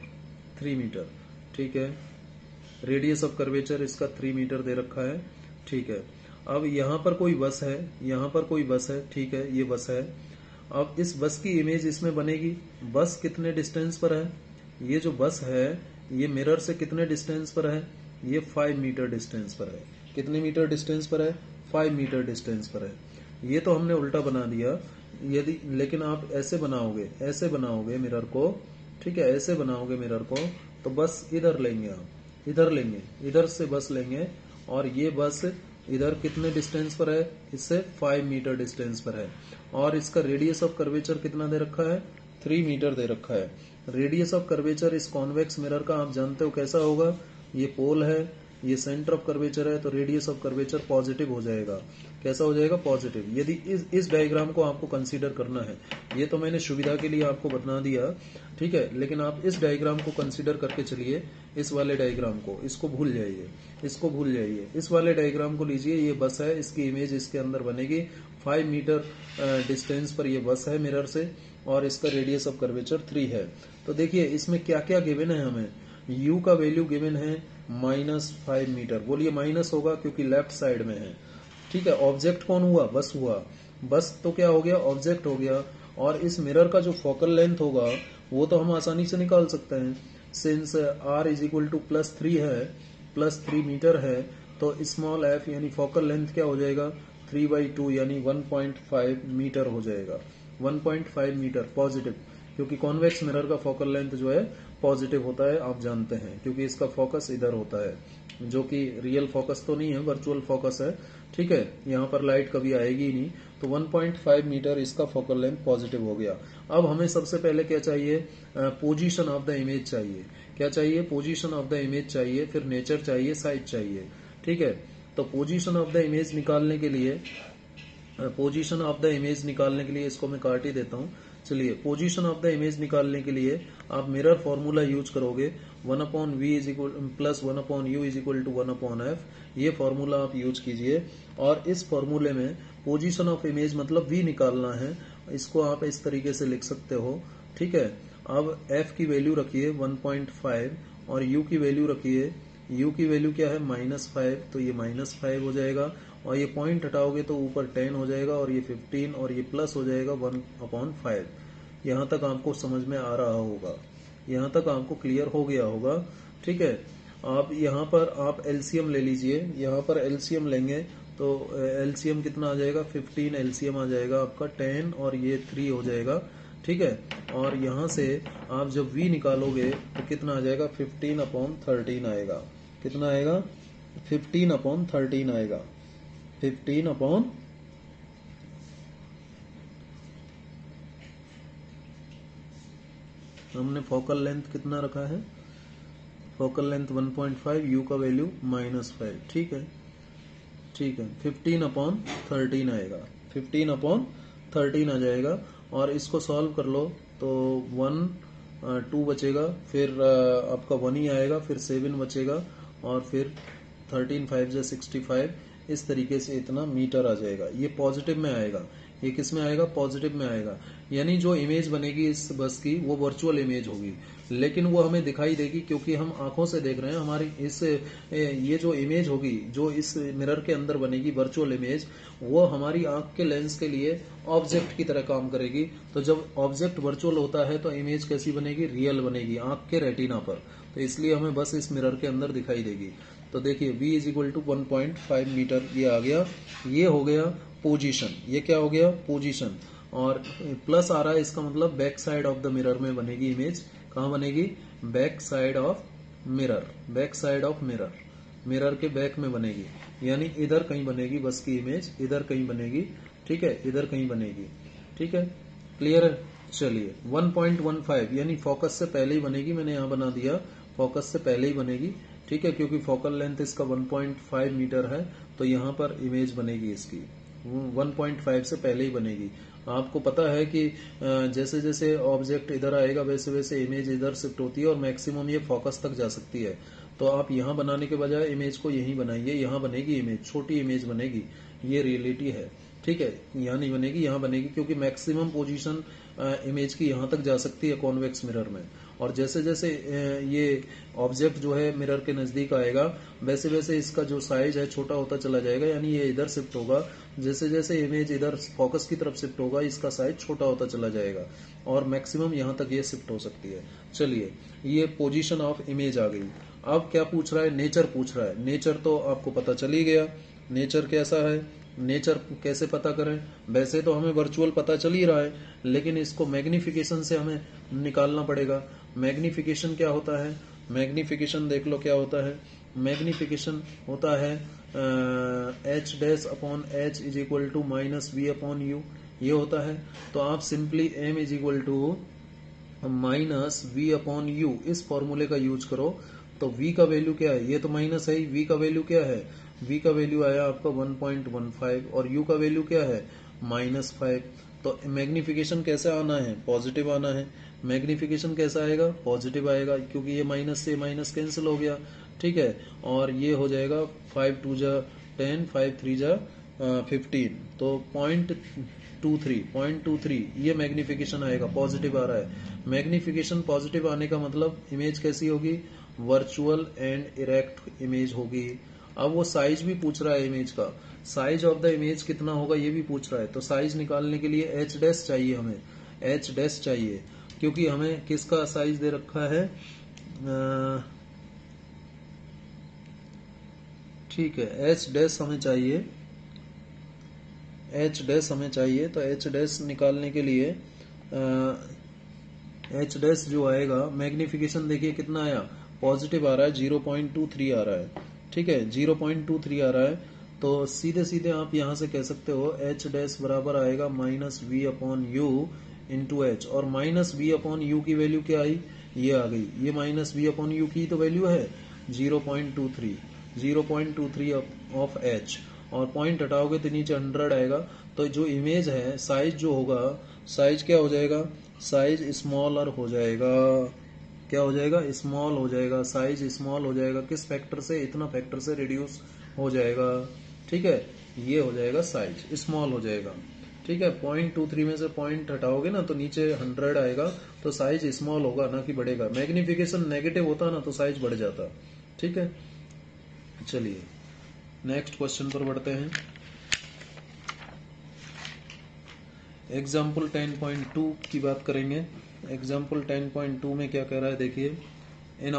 ठीक है, रेडियस ऑफ कर्वेचर इसका 3 मीटर दे रखा है। ठीक है, अब यहाँ पर कोई बस है, ठीक है, ये बस है। अब इस बस की इमेज इसमें बनेगी। बस कितने डिस्टेंस पर है, ये जो बस है ये मिरर से कितने डिस्टेंस पर है, ये 5 मीटर डिस्टेंस पर है। कितने मीटर डिस्टेंस पर है, 5 मीटर डिस्टेंस पर है। ये तो हमने उल्टा बना दिया, लेकिन आप ऐसे बनाओगे मिरर को। ठीक है, ऐसे बनाओगे मिरर को, तो बस इधर लेंगे, आप इधर से बस लेंगे, और ये बस इधर कितने डिस्टेंस पर है, इससे 5 मीटर डिस्टेंस पर है। और इसका रेडियस ऑफ कर्वेचर कितना दे रखा है, 3 मीटर दे रखा है। रेडियस ऑफ कर्वेचर इस कॉन्वेक्स मिरर का आप जानते हो कैसा होगा, ये पोल है, ये सेंटर ऑफ कर्वेचर है, तो रेडियस ऑफ कर्वेचर पॉजिटिव हो जाएगा। कैसा हो जाएगा, पॉजिटिव। यदि इस डायग्राम को आपको कंसीडर करना है, ये तो मैंने सुविधा के लिए आपको बता दिया। ठीक है, लेकिन आप इस डायग्राम को कंसीडर करके चलिए, इस वाले डायग्राम को, इसको भूल जाइए। इस वाले डायग्राम को लीजिए, ये बस है, इसकी इमेज इसके अंदर बनेगी। 5 मीटर डिस्टेंस पर ये बस है मिरर से, और इसका रेडियस ऑफ कर्वेचर 3 है। तो देखिए इसमें क्या क्या गिवन है हमें। u का वैल्यू गिवन है -5 मीटर। बोलिए माइनस होगा क्योंकि लेफ्ट साइड में है। ठीक है, ऑब्जेक्ट कौन हुआ, बस हुआ। बस तो क्या हो गया, ऑब्जेक्ट हो गया। और इस मिरर का जो फोकल लेंथ होगा वो तो हम आसानी से निकाल सकते हैं, since r is equal to +3 है, +3 मीटर है, तो स्मॉल f यानी फोकल लेंथ क्या हो जाएगा, 3/2 यानी 1.5 मीटर हो जाएगा। 1.5 मीटर पॉजिटिव, क्योंकि कॉन्वेक्स मिरर का फोकल लेंथ जो है पॉजिटिव होता है, आप जानते हैं, क्योंकि इसका फोकस इधर होता है, जो कि रियल फोकस तो नहीं है, वर्चुअल फोकस है। ठीक है, यहाँ पर लाइट कभी आएगी ही नहीं, तो 1.5 मीटर इसका फोकल लेंथ पॉजिटिव हो गया। अब हमें सबसे पहले क्या चाहिए, पोजीशन ऑफ द इमेज चाहिए। क्या चाहिए, पोजीशन ऑफ द इमेज चाहिए, फिर नेचर चाहिए, साइज चाहिए। ठीक है, तो पोजीशन ऑफ द इमेज निकालने के लिए इसको मैं काट ही देता हूँ। चलिए, पोजीशन ऑफ द इमेज निकालने के लिए आप मिरर फॉर्मूला यूज करोगे, 1/v+1/u = 1/f। ये फॉर्मूला आप यूज कीजिए, और इस फॉर्मूले में पोजीशन ऑफ इमेज मतलब v निकालना है, इसको आप इस तरीके से लिख सकते हो। ठीक है। अब f की वैल्यू रखिए 1.5 और u की वैल्यू रखिए, u की वैल्यू क्या है -5, तो ये -5 हो जाएगा और ये पॉइंट हटाओगे तो ऊपर 10 हो जाएगा और ये 15 और ये प्लस हो जाएगा 1/5। यहाँ तक आपको समझ में आ रहा होगा, यहाँ तक आपको क्लियर हो गया होगा, ठीक है। आप यहाँ पर आप एलसीएम ले लीजिए, यहाँ पर एलसीएम लेंगे तो एलसीएम कितना आ जाएगा 15 एलसीएम आ जाएगा आपका 10 और ये 3 हो जाएगा, ठीक है। और यहाँ से आप जब v निकालोगे तो कितना आ जाएगा 15/13 आएगा। कितना आएगा 15/13 आएगा। 15 हमने फोकल लेंथ कितना रखा है, फोकल लेंथ 1.5, यू का वैल्यू -5, ठीक है, ठीक है। 15/13 आएगा, 15/13 आ जाएगा। और इसको सॉल्व कर लो तो 2 बचेगा, फिर आपका 1 ही आएगा, फिर 7 बचेगा और फिर 13 5 जा 65, इस तरीके से इतना मीटर आ जाएगा। ये पॉजिटिव में आएगा, ये किस में आएगा पॉजिटिव में आएगा। यानी जो इमेज बनेगी इस बस की वो वर्चुअल इमेज होगी, लेकिन वो हमें दिखाई देगी क्योंकि हम आंखों से देख रहे हैं। हमारी इस ये जो इमेज होगी जो इस मिरर के अंदर बनेगी वर्चुअल इमेज, वो हमारी आंख के लेंस के लिए ऑब्जेक्ट की तरह काम करेगी। तो जब ऑब्जेक्ट वर्चुअल होता है तो इमेज कैसी बनेगी, रियल बनेगी आंख के रेटिना पर। तो इसलिए हमें बस इस मिरर के अंदर दिखाई देगी। तो देखिए v = 1.5 मीटर ये आ गया, ये हो गया पोजीशन। ये क्या हो गया पोजीशन, और प्लस आ रहा है, इसका मतलब back side of the mirror में बनेगी इमेज। कहाँ बनेगी, back side of mirror, back side of mirror, mirror के बैक में बनेगी। यानी इधर कहीं बनेगी बस की इमेज, इधर कहीं बनेगी, ठीक है, इधर कहीं बनेगी, ठीक है, क्लियर है। चलिए 1.15 यानी फोकस से पहले ही बनेगी, मैंने यहाँ बना दिया फोकस से पहले ही बनेगी, ठीक है, क्योंकि फोकल लेंथ इसका 1.5 मीटर है तो यहाँ पर इमेज बनेगी इसकी 1.5 से पहले ही बनेगी। आपको पता है कि जैसे जैसे ऑब्जेक्ट इधर आएगा वैसे वैसे इमेज इधर शिफ्ट होती है और मैक्सिमम ये फोकस तक जा सकती है। तो आप यहाँ बनाने के बजाय इमेज को यहीं बनाइए, यहाँ बनेगी इमेज, छोटी इमेज बनेगी, ये रियलिटी है, ठीक है। यहाँ नहीं बनेगी, यहाँ बनेगी, क्योंकि मैक्सिमम पोजीशन इमेज की यहाँ तक जा सकती है कॉन्वेक्स मिरर में। और जैसे जैसे ये ऑब्जेक्ट जो है मिरर के नजदीक आएगा वैसे वैसे इसका जो साइज है छोटा होता चला जाएगा, यानी ये इधर शिफ्ट होगा। जैसे जैसे इमेज इधर फोकस की तरफ शिफ्ट होगा इसका साइज छोटा होता चला जाएगा और मैक्सिमम यहाँ तक ये शिफ्ट हो सकती है। चलिए ये पोजीशन ऑफ इमेज आ गई। अब क्या पूछ रहा है, नेचर पूछ रहा है। नेचर तो आपको पता चल ही गया, नेचर कैसा है, नेचर कैसे पता करें। वैसे तो हमें वर्चुअल पता चल ही रहा है, लेकिन इसको मैग्निफिकेशन से हमें निकालना पड़ेगा। मैग्निफिकेशन क्या होता है, मैग्निफिकेशन देख लो क्या होता है। मैग्निफिकेशन होता है h'/h = -v/u, ये होता है। तो आप सिंपली m = -v/u इस फॉर्मूले का यूज करो। तो v का वैल्यू क्या है, ये तो माइनस है ही, v का वैल्यू क्या है, v का वैल्यू आया आपका 1.15 और u का वैल्यू क्या है -5। तो मैग्निफिकेशन कैसे आना है, पॉजिटिव आना है। मैग्निफिकेशन कैसा आएगा, पॉजिटिव आएगा, क्योंकि ये माइनस से माइनस कैंसिल हो गया, ठीक है। और ये हो जाएगा 5 2 जा 10, 5 3 जा 15, तो 0.23 ये मैग्निफिकेशन आएगा, पॉजिटिव आ रहा है। मैग्निफिकेशन पॉजिटिव आने का मतलब इमेज कैसी होगी, वर्चुअल एंड इरेक्ट इमेज होगी। अब वो साइज भी पूछ रहा है इमेज का, साइज ऑफ द इमेज कितना होगा ये भी पूछ रहा है। तो साइज निकालने के लिए h' चाहिए, हमें h' चाहिए, क्योंकि हमें किसका साइज दे रखा है, ठीक है, h' हमें चाहिए, h' हमें चाहिए। तो h' निकालने के लिए h' जो आएगा, मैग्निफिकेशन देखिए कितना आया, पॉजिटिव आ रहा है, 0.23 आ रहा है, ठीक है, 0.23 आ रहा है। तो सीधे सीधे आप यहां से कह सकते हो h' बराबर आएगा -v/u इंटू h, और -v/u की वैल्यू क्या आई, ये आ गई, ये -v/u की तो वैल्यू है 0.23 ऑफ h, और पॉइंट हटाओगे तो नीचे 100 आएगा। तो जो इमेज है साइज जो होगा, साइज क्या हो जाएगा, साइज स्मॉलर हो जाएगा। क्या हो जाएगा, स्मॉल हो जाएगा, साइज स्मॉल हो जाएगा। किस फैक्टर से, इतना फैक्टर से रिड्यूस हो जाएगा, ठीक है, ये हो जाएगा साइज स्मॉल हो जाएगा, ठीक है, 0.23 में से पॉइंट हटाओगे ना तो नीचे 100 आएगा, तो साइज स्मॉल होगा ना कि बढ़ेगा। मैग्निफिकेशन नेगेटिव होता ना तो साइज बढ़ जाता। ठीक है, चलिए नेक्स्ट क्वेश्चन पर बढ़ते हैं। एग्जाम्पल 10.2 की बात करेंगे। एग्जाम्पल 10.2 में क्या कह रहा है, देखिए, in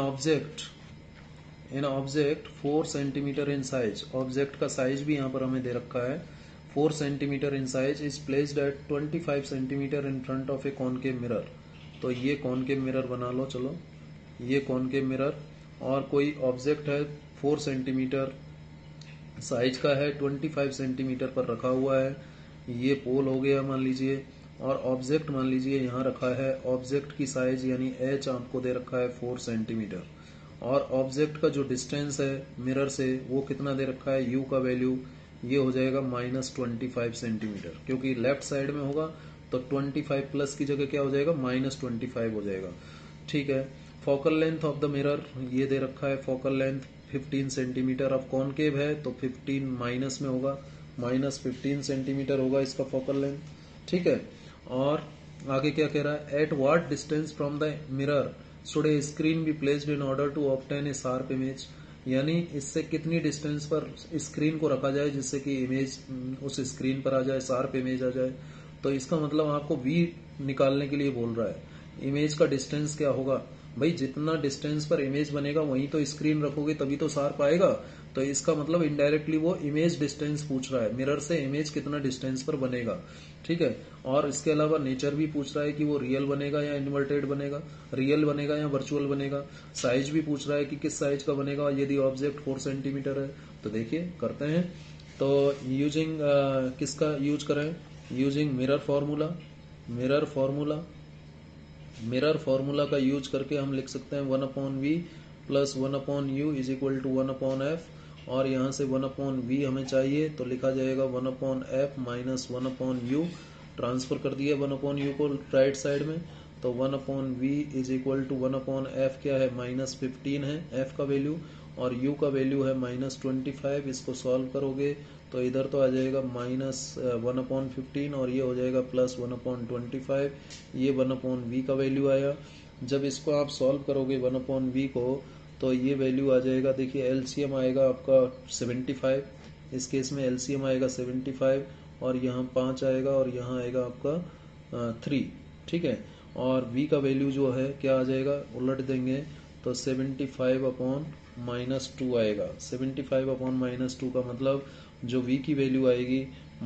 object 4 centimetre in size, object का साइज भी यहाँ पर हमें दे रखा है, 4 centimetre in size is placed at 25 centimetre in front of a concave mirror. तो ये कॉनकेव मिरर बना लो, चलो ये कॉनकेव मिरर, और कोई ऑब्जेक्ट है 4 सेंटीमीटर साइज का है, 25 सेंटीमीटर पर रखा हुआ है। ये पोल हो गया मान लीजिए, और ऑब्जेक्ट मान लीजिए यहाँ रखा है, ऑब्जेक्ट की साइज यानी एच आपको दे रखा है 4 सेंटीमीटर, और ऑब्जेक्ट का जो डिस्टेंस है मिरर से वो कितना दे रखा है, यू का वैल्यू ये हो जाएगा -25 सेंटीमीटर, क्योंकि लेफ्ट साइड में होगा तो 25 प्लस की जगह क्या हो जाएगा, -25 हो जाएगा। ठीक है, focal length of the mirror ये दे रखा है, फोकल लेंथ 15 सेंटीमीटर। अब कॉनकेव है तो 15 माइनस में होगा, -15 सेंटीमीटर होगा इसका फोकल लेंथ। ठीक है, और आगे क्या कह रहा है, at what distance from the mirror should a screen be placed in order to obtain a sharp image. यानी इससे कितनी डिस्टेंस पर स्क्रीन को रखा जाए जिससे कि इमेज उस स्क्रीन पर आ जाए, शार्प इमेज आ जाए। तो इसका मतलब आपको वी निकालने के लिए बोल रहा है। इमेज का डिस्टेंस क्या होगा भाई, जितना डिस्टेंस पर इमेज बनेगा वहीं तो स्क्रीन रखोगे तभी तो शार्प आएगा। तो इसका मतलब इनडायरेक्टली वो इमेज डिस्टेंस पूछ रहा है, मिरर से इमेज कितना डिस्टेंस पर बनेगा। ठीक है, और इसके अलावा नेचर भी पूछ रहा है कि वो रियल बनेगा या इन्वर्टेड बनेगा, रियल बनेगा या वर्चुअल बनेगा। साइज भी पूछ रहा है कि किस साइज का बनेगा यदि ऑब्जेक्ट 4 सेंटीमीटर है। तो देखिए करते हैं, तो यूजिंग किसका यूज करें, यूजिंग मिरर फॉर्मूला का यूज करके हम लिख सकते हैं 1/v plus 1/u is equal to 1/f, और यहाँ से 1/v हमें चाहिए तो लिखा जाएगा 1/f माइनस 1/u। ट्रांसफर कर दिया 1/u को राइट साइड में, तो 1/v is equal to 1/f क्या है, -15 है f का वैल्यू, और u का वैल्यू है -25। इसको सॉल्व करोगे तो इधर तो आ जाएगा -1/15 और ये हो जाएगा +1/25। ये 1/v का वैल्यू आया। जब इसको आप सॉल्व करोगे 1/v को तो ये वैल्यू आ जाएगा, देखिए एलसीएम आएगा आपका 75, इस केस में एलसीएम आएगा 75, और यहाँ 5 आएगा और यहाँ आएगा आपका 3। ठीक है, और v का वैल्यू जो है क्या आ जाएगा, उलट देंगे तो 75/-2 आएगा। 75/-2 का मतलब जो v की वैल्यू आएगी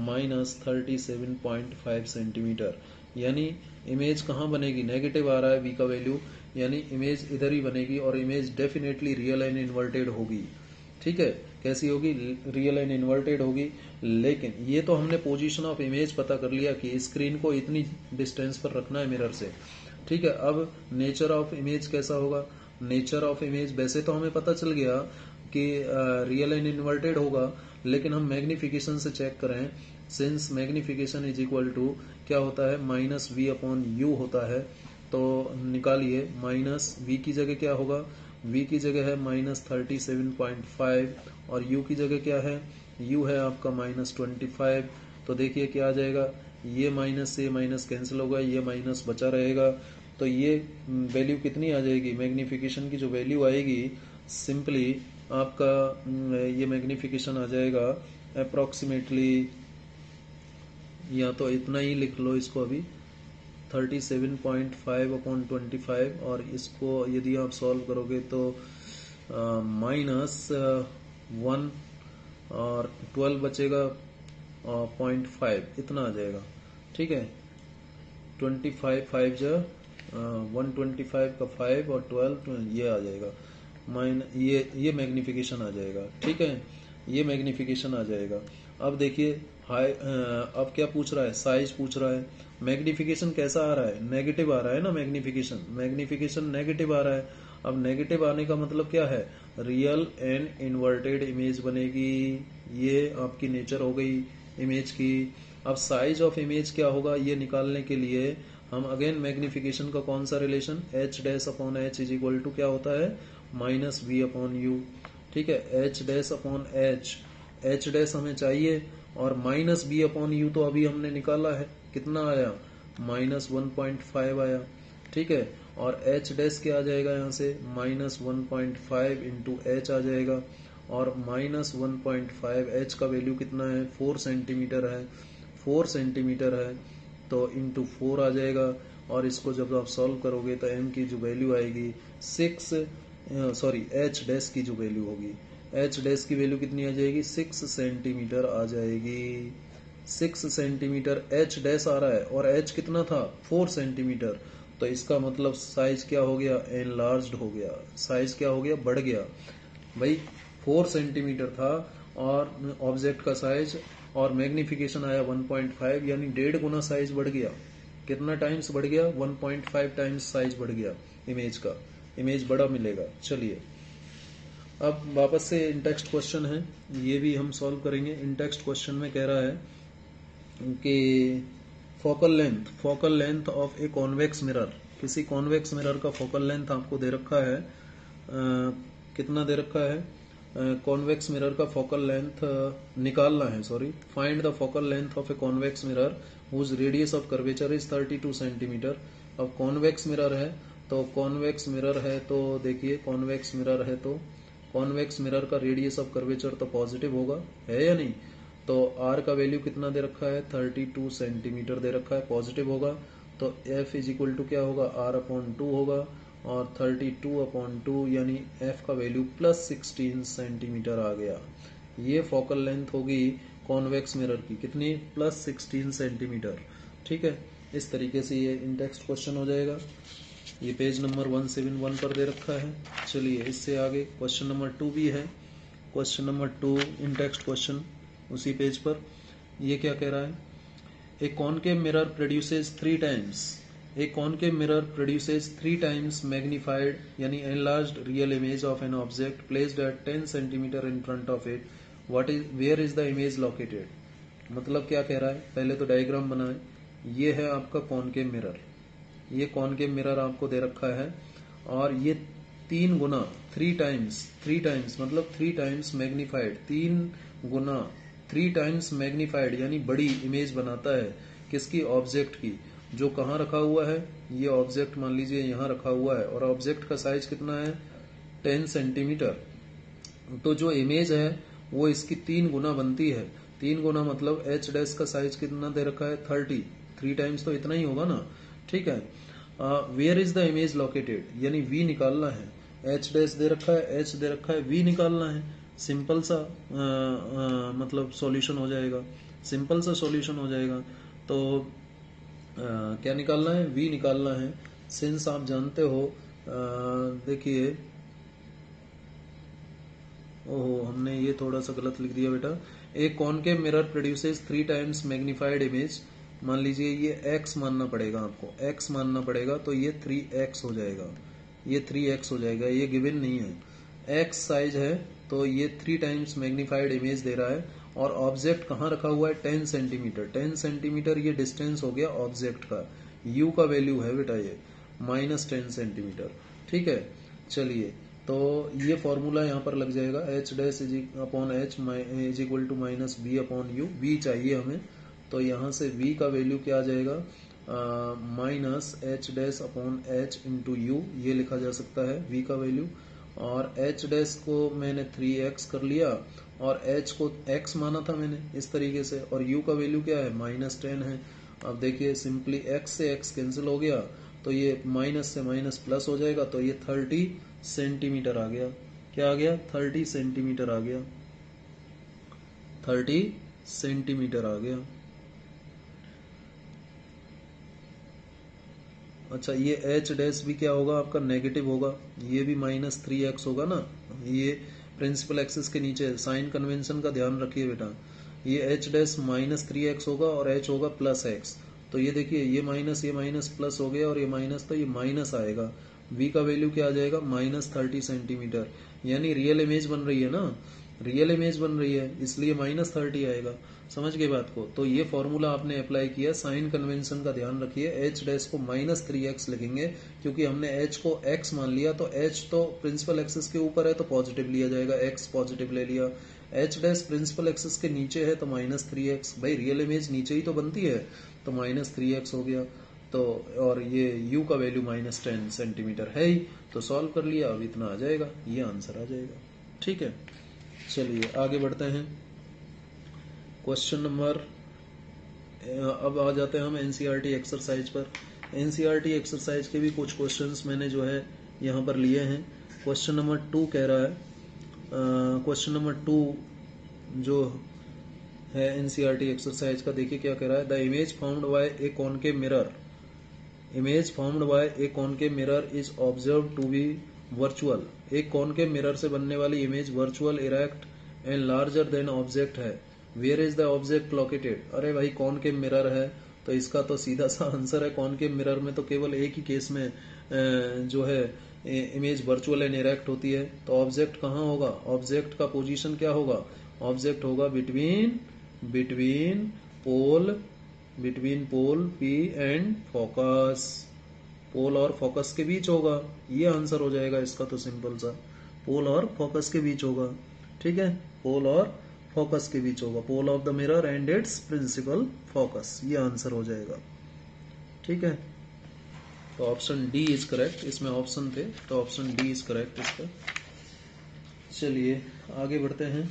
-37.5 सेंटीमीटर। यानी इमेज कहाँ बनेगी, नेगेटिव आ रहा है v का वैल्यू, यानी इमेज इधर ही बनेगी, और image definitely real and inverted होगी। ठीक है, कैसी होगी, रियल एंड इन्वर्टेड होगी। लेकिन ये तो हमने पोजीशन ऑफ इमेज पता कर लिया कि स्क्रीन को इतनी डिस्टेंस पर रखना है मिरर से। ठीक है, अब नेचर ऑफ इमेज कैसा होगा, नेचर ऑफ इमेज वैसे तो हमें पता चल गया कि रियल एंड इन्वर्टेड होगा, लेकिन हम मैग्निफिकेशन से चेक करें, since magnification is equal to क्या होता है, -v/u होता है। तो निकालिए, -v की जगह क्या होगा, v की जगह है -37.5, और u की जगह क्या है, u है आपका -25। तो देखिए क्या आ जाएगा, ये माइनस से माइनस कैंसिल होगा, ये माइनस बचा रहेगा, तो ये वैल्यू कितनी आ जाएगी, मैग्निफिकेशन की जो वैल्यू आएगी सिंपली आपका ये मैग्निफिकेशन आ जाएगा अप्रोक्सीमेटली, या तो इतना ही लिख लो इसको अभी, 37.5/25, और इसको यदि आप सॉल्व करोगे तो -1 और 12 बचेगा 0.5 इतना आ जाएगा। ठीक है, 25 5 जा 125 का 5 और 12 ये आ जाएगा, ये मैग्निफिकेशन आ जाएगा। ठीक है, ये मैग्निफिकेशन आ जाएगा। अब देखिए अब क्या पूछ रहा है, साइज पूछ रहा है। मैग्निफिकेशन कैसा आ रहा है, नेगेटिव आ रहा है ना, मैग्निफिकेशन नेगेटिव आ रहा है। अब नेगेटिव आने का मतलब क्या है, रियल एंड इन्वर्टेड इमेज बनेगी, ये आपकी नेचर हो गई इमेज की। अब साइज ऑफ इमेज क्या होगा ये निकालने के लिए हम अगेन मैग्निफिकेशन का कौन सा relation, h'/h is equal to क्या होता है, -v/u। ठीक है, h'/h, h' हमें चाहिए, और माइनस बी अपॉन यू तो अभी हमने निकाला है, कितना आया, -1.5 आया, ठीक है। और एच डैश क्या आ जाएगा यहाँ से, -1.5 इंटू एच आ जाएगा, और -1.5 एच का वैल्यू कितना है, 4 सेंटीमीटर है, 4 सेंटीमीटर है, तो इंटू 4 आ जाएगा। और इसको जब आप सॉल्व करोगे तो एम की जो वैल्यू आएगी एच डैश की जो वैल्यू होगी, एच डैश की वैल्यू कितनी आ जाएगी, 6 सेंटीमीटर आ जाएगी। 6 सेंटीमीटर एच डैश आ रहा है, और एच कितना था, 4 सेंटीमीटर, तो इसका मतलब साइज क्या हो गया, एनलार्ज्ड हो गया, साइज क्या हो गया, बढ़ गया। भाई 4 सेंटीमीटर था और ऑब्जेक्ट का साइज, और मैग्निफिकेशन आया 1.5, यानी 1.5 गुना साइज बढ़ गया। कितना टाइम्स बढ़ गया, 1.5 टाइम्स साइज बढ़ गया इमेज का, इमेज बड़ा मिलेगा। चलिए अब वापस से इन टेक्स्ट क्वेश्चन है, ये भी हम सॉल्व करेंगे। इन टेक्स्ट क्वेश्चन में कह रहा है कि focal length of a convex mirror, किसी कॉन्वेक्स मिरर का फोकल लेंथ आपको दे रखा है, कितना दे रखा है, कॉन्वेक्स मिरर का फोकल लेंथ निकालना है, find the focal length of a convex mirror whose radius of curvature is 32 centimetre. अब कॉन्वेक्स मिरर है तो देखिए कॉन्वेक्स मिरर का रेडियस ऑफ कर्वेचर तो पॉजिटिव होगा, है या नहीं, तो आर का वैल्यू कितना दे रखा है, 32 सेंटीमीटर दे रखा है, पॉजिटिव होगा, तो एफ इज इक्वल टू क्या होगा, आर अपॉन 2 होगा, और 32 अपॉन 2 यानी एफ का वैल्यू +16 सेंटीमीटर आ गया। ये फोकल लेंथ होगी कॉन्वेक्स मिरर की, कितनी, +16 सेंटीमीटर, ठीक है। इस तरीके से ये इन टेक्स्ट क्वेश्चन हो जाएगा। ये पेज नंबर 171 पर दे रखा है। चलिए इससे आगे क्वेश्चन नंबर 2 भी है, question number 2 in text question उसी पेज पर। ये क्या कह रहा है, a concave mirror produces 3 times magnified यानी enlarged real image of an object placed at 10 centimetre in front of it, where is the image located. मतलब क्या कह रहा है, पहले तो डायग्राम बनाए, ये है आपका कॉनकेव मिरर, ये कॉनकेव मिरर आपको दे रखा है, और ये 3 गुना 3 टाइम्स मतलब 3 टाइम्स मैग्निफाइड, 3 टाइम्स मैग्निफाइड यानी बड़ी इमेज बनाता है, किसकी, ऑब्जेक्ट की, जो कहाँ रखा हुआ है, ये ऑब्जेक्ट मान लीजिए यहाँ रखा हुआ है, और ऑब्जेक्ट का साइज कितना है, 10 सेंटीमीटर, तो जो इमेज है वो इसकी 3 गुना बनती है। 3 गुना मतलब एच डैश का साइज कितना दे रखा है, 30, 3 टाइम्स तो इतना ही होगा ना, ठीक है। Where is the image located, यानी वी निकालना है, एच डैश दे रखा है, एच दे रखा है, वी निकालना है। सिंपल सा मतलब सॉल्यूशन हो जाएगा, सिंपल सा सॉल्यूशन हो जाएगा। तो क्या निकालना है, वी निकालना है। सिंस आप जानते हो, देखिए, ओहो हमने ये थोड़ा सा गलत लिख दिया बेटा। एक concave mirror produces 3 times magnified image, मान लीजिए ये x मानना पड़ेगा, आपको x मानना पड़ेगा, तो ये 3x हो जाएगा, ये 3x हो जाएगा, ये गिवन नहीं है, x साइज है, तो ये 3 टाइम्स मैग्निफाइड इमेज दे रहा है, और ऑब्जेक्ट कहाँ रखा हुआ है, 10 सेंटीमीटर, 10 सेंटीमीटर ये डिस्टेंस हो गया ऑब्जेक्ट का, u का वैल्यू है बेटा ये -10 सेंटीमीटर, ठीक है। चलिए तो ये फॉर्मूला यहाँ पर लग जाएगा, h dash upon h is equal to -b upon u, v चाहिए हमें, तो यहाँ से v का वैल्यू क्या आ जाएगा, -h dash upon h into u, ये लिखा जा सकता है v का वैल्यू, और h डैश को मैंने 3x कर लिया, और h को x माना था मैंने इस तरीके से, और u का वैल्यू क्या है, -10 है। अब देखिए सिंपली x से x कैंसिल हो गया, तो ये माइनस से माइनस प्लस हो जाएगा, तो ये 30 सेंटीमीटर आ गया, क्या आ गया, 30 सेंटीमीटर आ गया, 30 सेंटीमीटर आ गया। अच्छा ये एच डैश भी क्या होगा आपका, नेगेटिव होगा, ये भी -3x होगा ना, ये प्रिंसिपल एक्सिस के नीचे, साइन कन्वेंशन का ध्यान रखिए बेटा, ये एच डैश -3x होगा और h होगा +x, तो ये देखिए ये माइनस प्लस हो गया, और ये माइनस, तो ये माइनस आएगा, v का वैल्यू क्या आ जाएगा, -30 सेंटीमीटर, यानी रियल इमेज बन रही है ना, रियल इमेज बन रही है, इसलिए -30 आएगा, समझ गए बात को। तो ये फॉर्मूला आपने अप्लाई किया, साइन कन्वेंशन का ध्यान रखिए, एच डैश को -3x लिखेंगे, क्योंकि हमने h को x मान लिया, तो h तो प्रिंसिपल एक्सिस के ऊपर है तो पॉजिटिव लिया जाएगा, x पॉजिटिव ले लिया, एच डैश प्रिंसिपल एक्सिस के नीचे है तो -3x, भाई रियल इमेज नीचे ही तो बनती है, तो -3x हो गया। तो और ये u का वैल्यू -10 सेंटीमीटर है ही, तो सॉल्व कर लिया, अब इतना आ जाएगा, ये आंसर आ जाएगा। ठीक है, चलिए आगे बढ़ते हैं। क्वेश्चन नंबर, अब आ जाते हैं हम एनसीईआरटी एक्सरसाइज पर। एनसीईआरटी एक्सरसाइज के भी कुछ क्वेश्चंस मैंने जो है यहाँ पर लिए हैं। क्वेश्चन नंबर 2 कह रहा है, क्वेश्चन नंबर 2 जो है एनसीईआरटी एक्सरसाइज का, देखिए क्या कह रहा है। The image found by a concave mirror, image found by a concave mirror is observe to be virtual. एक कॉनकेव मिरर से बनने वाली image virtual, erect and larger than object है। Where is the object located. अरे भाई concave mirror है तो इसका तो सीधा सा आंसर है, कॉनकेव मिरर में तो केवल एक ही केस में जो है इमेज वर्चुअल एंड इरेक्ट होती है। तो ऑब्जेक्ट कहाँ होगा, ऑब्जेक्ट का पोजीशन क्या होगा, ऑब्जेक्ट होगा between pole P and focus, pole और फोकस के बीच होगा, ये आंसर हो जाएगा इसका। तो सिंपल सा पोल और फोकस के बीच होगा। ठीक है, पोल और फोकस के बीच होगा, pole of the mirror and its principal focus, ये आंसर हो जाएगा। ठीक है, तो ऑप्शन डी इज करेक्ट, इसमें ऑप्शन थे तो ऑप्शन डी इज करेक्ट इसका। चलिए आगे बढ़ते हैं,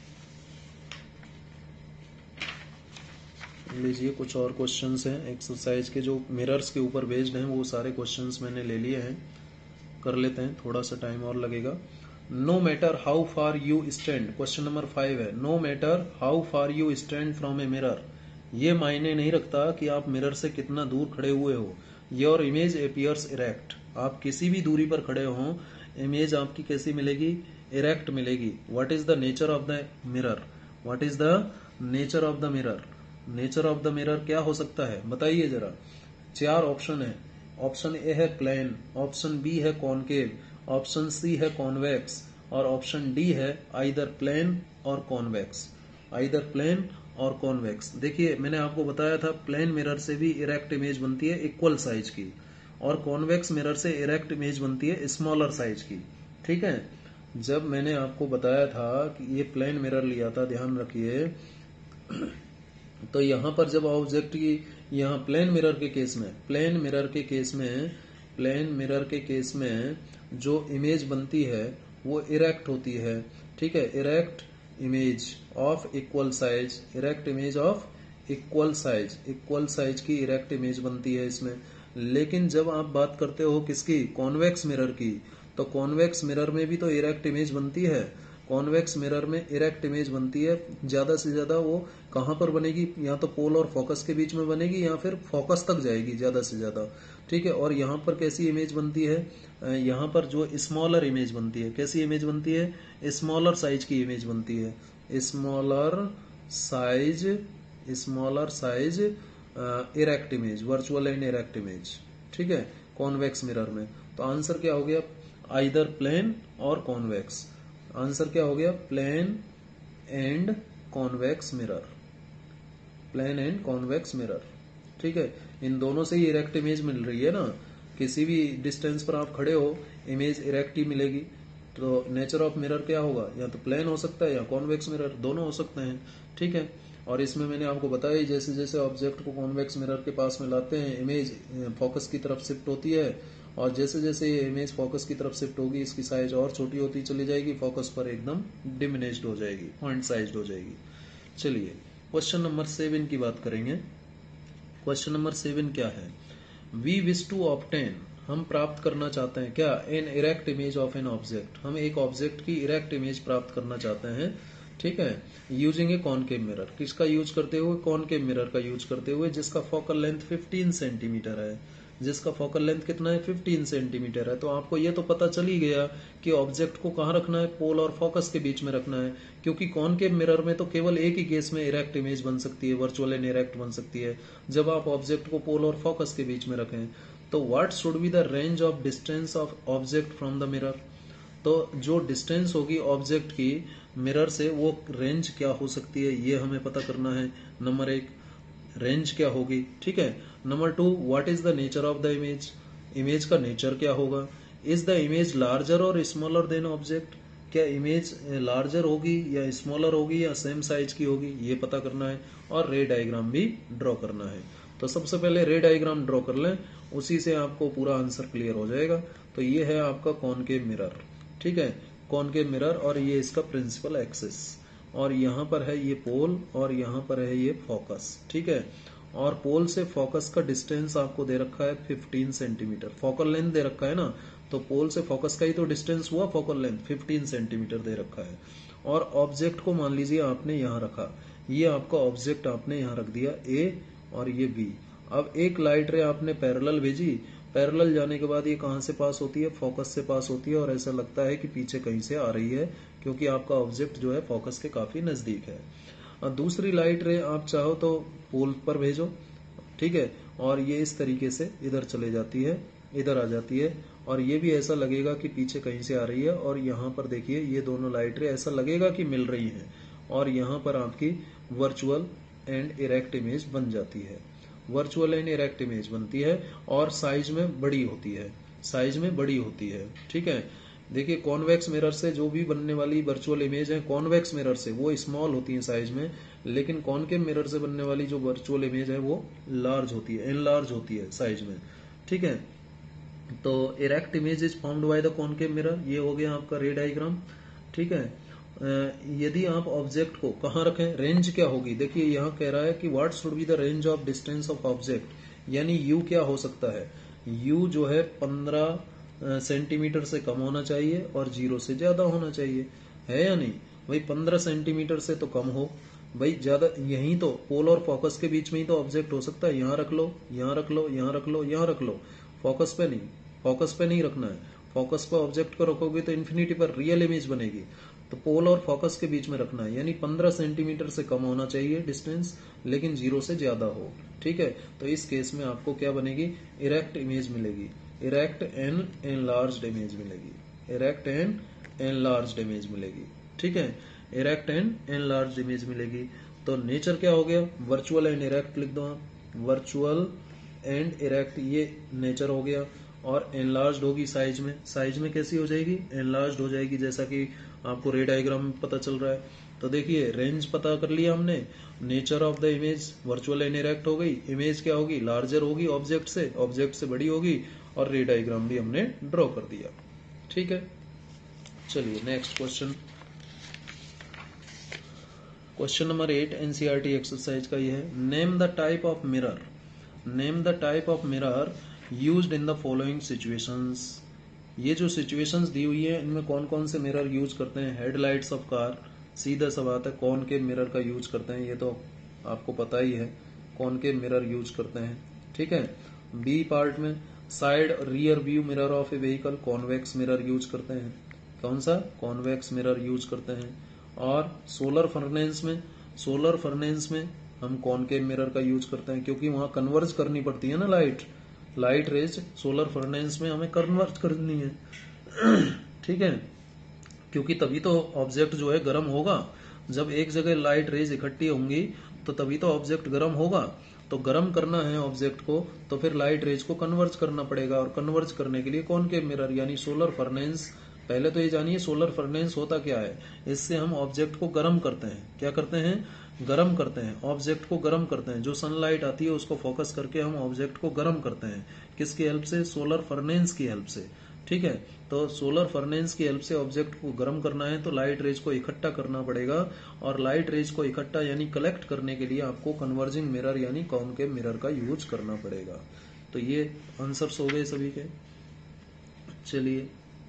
लीजिए कुछ और क्वेश्चंस हैं एक्सरसाइज के जो मिरर्स के ऊपर बेस्ड हैं, वो सारे क्वेश्चंस मैंने ले लिए हैं, कर लेते हैं, थोड़ा सा टाइम और लगेगा। No matter how far you stand, question number 5 है। No matter how far you stand from a mirror, ये मायने नहीं रखता कि आप मिरर से कितना दूर खड़े हुए हो, योर इमेज अपीयर्स इरेक्ट। आप किसी भी दूरी पर खड़े हो, इमेज आपकी कैसी मिलेगी, इरेक्ट मिलेगी। What is the nature of the mirror, what is the nature of the mirror, nature of the mirror क्या हो सकता है बताइए जरा। 4 ऑप्शन है, ऑप्शन ए है प्लेन, ऑप्शन बी है कॉनकेव, ऑप्शन सी है कॉन्वेक्स और ऑप्शन डी है आइदर प्लेन और कॉन्वेक्स, आइदर प्लेन और कॉन्वेक्स। देखिए मैंने आपको बताया था प्लेन मिरर से भी इरेक्ट इमेज बनती है इक्वल साइज की, और कॉन्वेक्स मिरर से इरेक्ट इमेज बनती है स्मॉलर साइज की। ठीक है, जब मैंने आपको बताया था कि ये प्लेन मिरर लिया था, ध्यान रखिए, तो यहां पर जब ऑब्जेक्ट की, यहाँ प्लेन मिरर के केस में, प्लेन मिरर के केस में जो इमेज बनती है वो इरेक्ट होती है। ठीक है, erect image of equal size, erect image of equal size की इरेक्ट इमेज बनती है इसमें। लेकिन जब आप बात करते हो किसकी, कॉन्वेक्स मिरर की, तो कॉन्वेक्स मिरर में भी तो इरेक्ट इमेज बनती है। कॉन्वेक्स मिरर में इरेक्ट इमेज बनती है, ज्यादा से ज्यादा वो कहां पर बनेगी, या तो पोल और फोकस के बीच में बनेगी या फिर फोकस तक जाएगी ज्यादा से ज्यादा। ठीक है, और यहाँ पर कैसी इमेज बनती है, यहाँ पर जो स्मॉलर इमेज बनती है, कैसी इमेज बनती है, स्मॉलर साइज की इमेज बनती है, smaller size erect image, virtual and erect image. ठीक है, कॉन्वेक्स मिरर में। तो आंसर क्या हो गया, आइदर प्लेन और कॉन्वेक्स। आंसर क्या हो गया, plane and convex mirror, plane and convex mirror. ठीक है, इन दोनों से ही इरेक्ट इमेज मिल रही है ना, किसी भी डिस्टेंस पर आप खड़े हो इमेज इरेक्ट ही मिलेगी। तो नेचर ऑफ मिरर क्या होगा, या तो प्लेन हो सकता है या कॉन्वेक्स मिरर, दोनों हो सकते हैं। ठीक है, और इसमें मैंने आपको बताया जैसे जैसे ऑब्जेक्ट को कॉन्वेक्स मिरर के पास में लाते हैं, इमेज फोकस की तरफ शिफ्ट होती है, और जैसे जैसे ये इमेज फोकस की तरफ शिफ्ट होगी इसकी साइज और छोटी होती चली जाएगी, फोकस पर एकदम डिमिनिश्ड हो जाएगी, पॉइंट साइज्ड हो जाएगी। चलिए क्वेश्चन नंबर 7 की बात करेंगे। क्वेश्चन नंबर 7 क्या है, वी विश टू ऑब्टेन, हम प्राप्त करना चाहते हैं क्या, an erect image of an object, हम एक ऑब्जेक्ट की इरेक्ट इमेज प्राप्त करना चाहते हैं। ठीक है, यूजिंग ए कॉनकेव मिरर, किसका यूज करते हुए, कॉनकेव मिरर का यूज करते हुए, जिसका फोकल लेंथ 15 सेंटीमीटर है, जिसका फोकल लेंथ कितना है 15 सेंटीमीटर है। तो आपको ये तो पता चल ही गया कि ऑब्जेक्ट को कहाँ रखना है, पोल और फोकस के बीच में रखना है, क्योंकि कॉनकेव मिरर में तो केवल एक ही केस में इरेक्ट इमेज बन सकती है, वर्चुअल एंड इरेक्ट बन सकती है, जब आप ऑब्जेक्ट को पोल और फोकस के बीच में रखें। तो what should be the range of distance of object from the mirror, तो जो डिस्टेंस होगी ऑब्जेक्ट की मिरर से, वो रेंज क्या हो सकती है, ये हमें पता करना है। नंबर 1 रेंज क्या होगी। ठीक है, number 2 what is the nature of the image, image का नेचर क्या होगा। इज द इमेज लार्जर और स्मॉलर देन ऑब्जेक्ट, क्या इमेज लार्जर होगी या स्मॉलर होगी या सेम साइज की होगी, ये पता करना है, और रे डायग्राम भी ड्रॉ करना है। तो सबसे पहले रे डायग्राम ड्रॉ कर लें, उसी से आपको पूरा आंसर क्लियर हो जाएगा। तो ये है आपका कॉनकेव मिरर, ठीक है, कॉनकेव मिरर, और ये इसका प्रिंसिपल एक्सिस, और यहाँ पर है ये पोल और यहाँ पर है ये फोकस, ठीक है। और पोल से फोकस का डिस्टेंस आपको दे रखा है 15 सेंटीमीटर, फोकल लेंथ दे रखा है ना, तो पोल से फोकस का ही तो डिस्टेंस हुआ, फोकल लेंथ 15 सेंटीमीटर दे रखा है। और ऑब्जेक्ट को मान लीजिए आपने यहाँ रखा, ये आपका ऑब्जेक्ट आपने यहाँ रख दिया ए और ये बी। अब एक लाइट रे आपने पैरेलल भेजी, पैरेलल जाने के बाद ये कहाँ से पास होती है, फोकस से पास होती है, और ऐसा लगता है कि पीछे कहीं से आ रही है, क्योंकि आपका ऑब्जेक्ट जो है फोकस के काफी नजदीक है। और दूसरी लाइट रे आप चाहो तो पोल पर भेजो, ठीक है, और ये इस तरीके से इधर चले जाती है, इधर आ जाती है, और ये भी ऐसा लगेगा कि पीछे कहीं से आ रही है। और यहाँ पर देखिए ये दोनों लाइट रे ऐसा लगेगा कि मिल रही हैं, और यहाँ पर आपकी वर्चुअल एंड इरेक्ट इमेज बन जाती है, वर्चुअल एंड इरेक्ट इमेज बनती है, और साइज में बड़ी होती है, साइज में बड़ी होती है, ठीक है। देखिए कॉन्वेक्स मिरर से जो भी बनने वाली वर्चुअल इमेज है कॉन्वेक्स मिरर से, वो स्मॉल होती है साइज में, लेकिन कॉनकेव मिरर से बनने वाली जो वर्चुअल इमेज है वो लार्ज होती है, एनलार्ज होती है साइज में, ठीक है। तो erect image is formed by the concave mirror, ये हो गया आपका रे डायग्राम, ठीक है। यदि आप ऑब्जेक्ट को कहाँ रखें, रेंज क्या होगी, देखिए यहाँ कह रहा है कि what should be the range of distance of object, यानी यू क्या हो सकता है, यू जो है 15 सेंटीमीटर से कम होना चाहिए और 0 से ज्यादा होना चाहिए, है या नहीं भाई। 15 सेंटीमीटर से तो कम हो भाई, ज्यादा, यही तो पोल और फोकस के बीच में ही तो ऑब्जेक्ट हो सकता है, यहाँ रख लो, यहाँ रख लो, यहाँ रख लो, यहाँ रख लो, फोकस पे नहीं, फोकस पे नहीं रखना है। फोकस पे ऑब्जेक्ट को रखोगे तो इन्फिनिटी पर रियल इमेज बनेगी, तो पोल और फोकस के बीच में रखना है, यानी 15 सेंटीमीटर से कम होना चाहिए डिस्टेंस, लेकिन 0 से ज्यादा हो, ठीक है। तो इस केस में आपको क्या बनेगी, इरेक्ट इमेज मिलेगी, इरेक्ट एंड एनलार्ज्ड इमेज मिलेगी, इरेक्ट एंड एनलार्ज्ड इमेज मिलेगी, ठीक है, इरेक्ट एंड एनलार्ज्ड इमेज मिलेगी। तो नेचर क्या हो गया, वर्चुअल एंड इरेक्ट लिख दो आप, वर्चुअल एंड इरेक्ट, ये नेचर हो गया। और एनलार्ज्ड होगी साइज में, साइज में कैसी हो जाएगी, एनलार्ज्ड हो जाएगी, जैसा कि आपको रे डायग्राम में पता चल रहा है। तो देखिए रेंज पता कर लिया हमने, nature of the image virtual and erect हो गई, इमेज क्या होगी, लार्जर होगी ऑब्जेक्ट से बड़ी होगी, और रे डायग्राम भी हमने ड्रॉ कर दिया, ठीक है। चलिए next question, question number 8 NCERT exercise का ये है, name the type of mirror, name the type of mirror used in the following situations. ये जो सिचुएशंस दी हुई है इनमें कौन कौन से मिरर यूज करते हैं, हेडलाइट्स ऑफ कार, सीधा सा बात है कॉनकेव मिरर का यूज करते हैं, ये तो आपको पता ही है, कॉनकेव मिरर यूज करते हैं, ठीक है। बी पार्ट में side rear view mirror of a vehicle, convex mirror use करते हैं, कौन सा, कॉन्वेक्स मिरर यूज करते हैं। और सोलर फर्नेस में, सोलर फर्नेस में हम कॉनकेव मिरर का यूज करते हैं, क्योंकि वहां कन्वर्ज करनी पड़ती है ना लाइट रेज सोलर फर्नेस में हमें कन्वर्ट करनी है, ठीक है, क्योंकि तभी तो ऑब्जेक्ट जो है गर्म होगा, जब एक जगह लाइट रेज इकट्ठी होंगी तो तभी तो ऑब्जेक्ट गर्म होगा। तो गर्म करना है ऑब्जेक्ट को तो फिर लाइट रेज को कन्वर्ज करना पड़ेगा, और कन्वर्ज करने के लिए कॉनकेव मिरर यानी सोलर फर्नेस, पहले तो ये जानिए सोलर फर्नेस होता क्या है, इससे हम ऑब्जेक्ट को गर्म करते हैं, क्या करते हैं, गर्म करते हैं, ऑब्जेक्ट को गर्म करते हैं, जो सनलाइट आती है उसको फोकस करके हम ऑब्जेक्ट को गर्म करते हैं, किसकी हेल्प से, सोलर फर्नेस की हेल्प से, ठीक है। तो सोलर फर्नेस की हेल्प से ऑब्जेक्ट को गर्म करना है तो लाइट रेज को इकट्ठा करना पड़ेगा, और लाइट रेज को इकट्ठा यानी कलेक्ट करने के लिए आपको कन्वर्जिंग मिरर यानी कॉनकेव मिरर का यूज करना पड़ेगा। तो ये आंसर्स हो गए सभी के। चलिए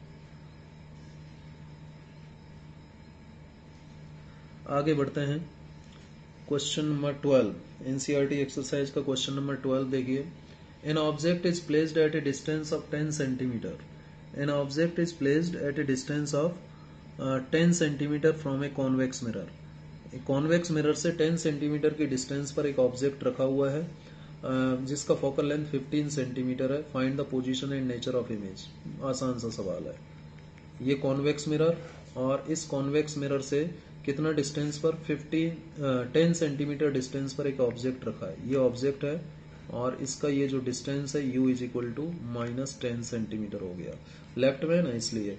आगे बढ़ते हैं, क्वेश्चन नंबर 12 एनसीईआरटी एक्सरसाइज का क्वेश्चन नंबर 12 देखिए, an object is placed at a distance of 10 centimetre, an object is placed at a distance of 10 centimetre from a convex mirror, convex mirror से 10 सेंटीमीटर की distance पर एक object रखा हुआ है जिसका फोकल लेंथ 15 सेंटीमीटर है, find the position and nature of image. आसान सा सवाल है, ये कॉन्वेक्स मिरर, और इस कॉन्वेक्स मिरर से कितना डिस्टेंस पर 10 सेंटीमीटर डिस्टेंस पर एक ऑब्जेक्ट रखा है, ये ऑब्जेक्ट है, और इसका ये जो डिस्टेंस है u is equal to -10 centimetre हो गया, लेफ्ट में ना इसलिए।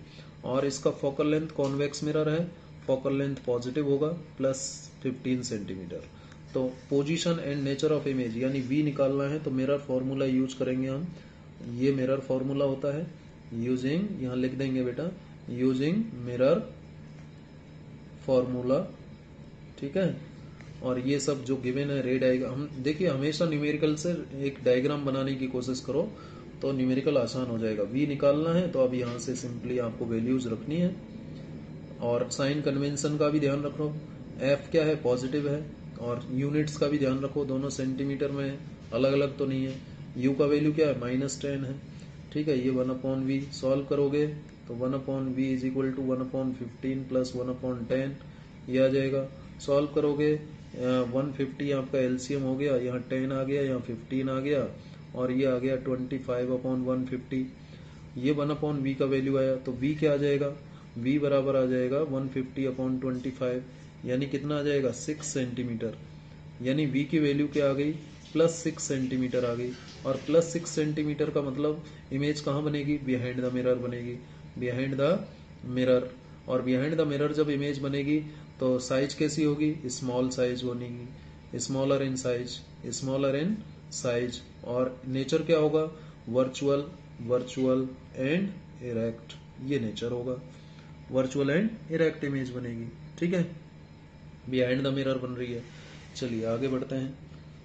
और इसका फोकल लेंथ कॉन्वेक्स मिरर है, फोकल लेंथ पॉजिटिव होगा प्लस 15 सेंटीमीटर। तो position and nature of image यानी वी निकालना है तो मिरर फॉर्मूला यूज करेंगे हम। ये मिरर फॉर्मूला होता है यूजिंग, यहां लिख देंगे बेटा, यूजिंग मिरर फॉर्मूला, ठीक है। और ये सब जो गिवन है रे डायग्राम, हम देखिए हमेशा न्यूमेरिकल से एक डायग्राम बनाने की कोशिश करो तो न्यूमेरिकल आसान हो जाएगा। वी निकालना है तो अब यहां से सिंपली आपको वैल्यूज रखनी है और साइन कन्वेंशन का भी ध्यान रखो। एफ क्या है, पॉजिटिव है, और यूनिट्स का भी ध्यान रखो, दोनों सेंटीमीटर में है, अलग अलग तो नहीं है। यू का वैल्यू क्या है, -10 है, ठीक है। ये 1/v सॉल्व करोगे तो 1/v is equal to 1/15 plus 1/10 ये आ जाएगा। सॉल्व करोगे 150 आपका एलसीएम हो गया, यहाँ 10 आ गया, यहाँ 15 आ गया, और ये आ गया 25/150। ये 1/v का वैल्यू आया तो v क्या आ जाएगा, v बराबर आ जाएगा 150/25, यानी कितना आ जाएगा 6 सेंटीमीटर। यानी v की वैल्यू क्या आ गई, +6 सेंटीमीटर आ गई। और +6 सेंटीमीटर का मतलब इमेज कहाँ बनेगी, बिहाइंड द मिरर बनेगी, बिहाइंड द मिरर। और बिहाइंड द मिरर जब इमेज बनेगी तो साइज कैसी होगी, स्मॉल साइज बनेगी, smaller in size, smaller in size. और नेचर क्या होगा, वर्चुअल, वर्चुअल एंड इरेक्ट, ये नेचर होगा, वर्चुअल एंड इरेक्ट इमेज बनेगी, ठीक है। बिहाइंड द मिरर बन रही है। चलिए आगे बढ़ते हैं।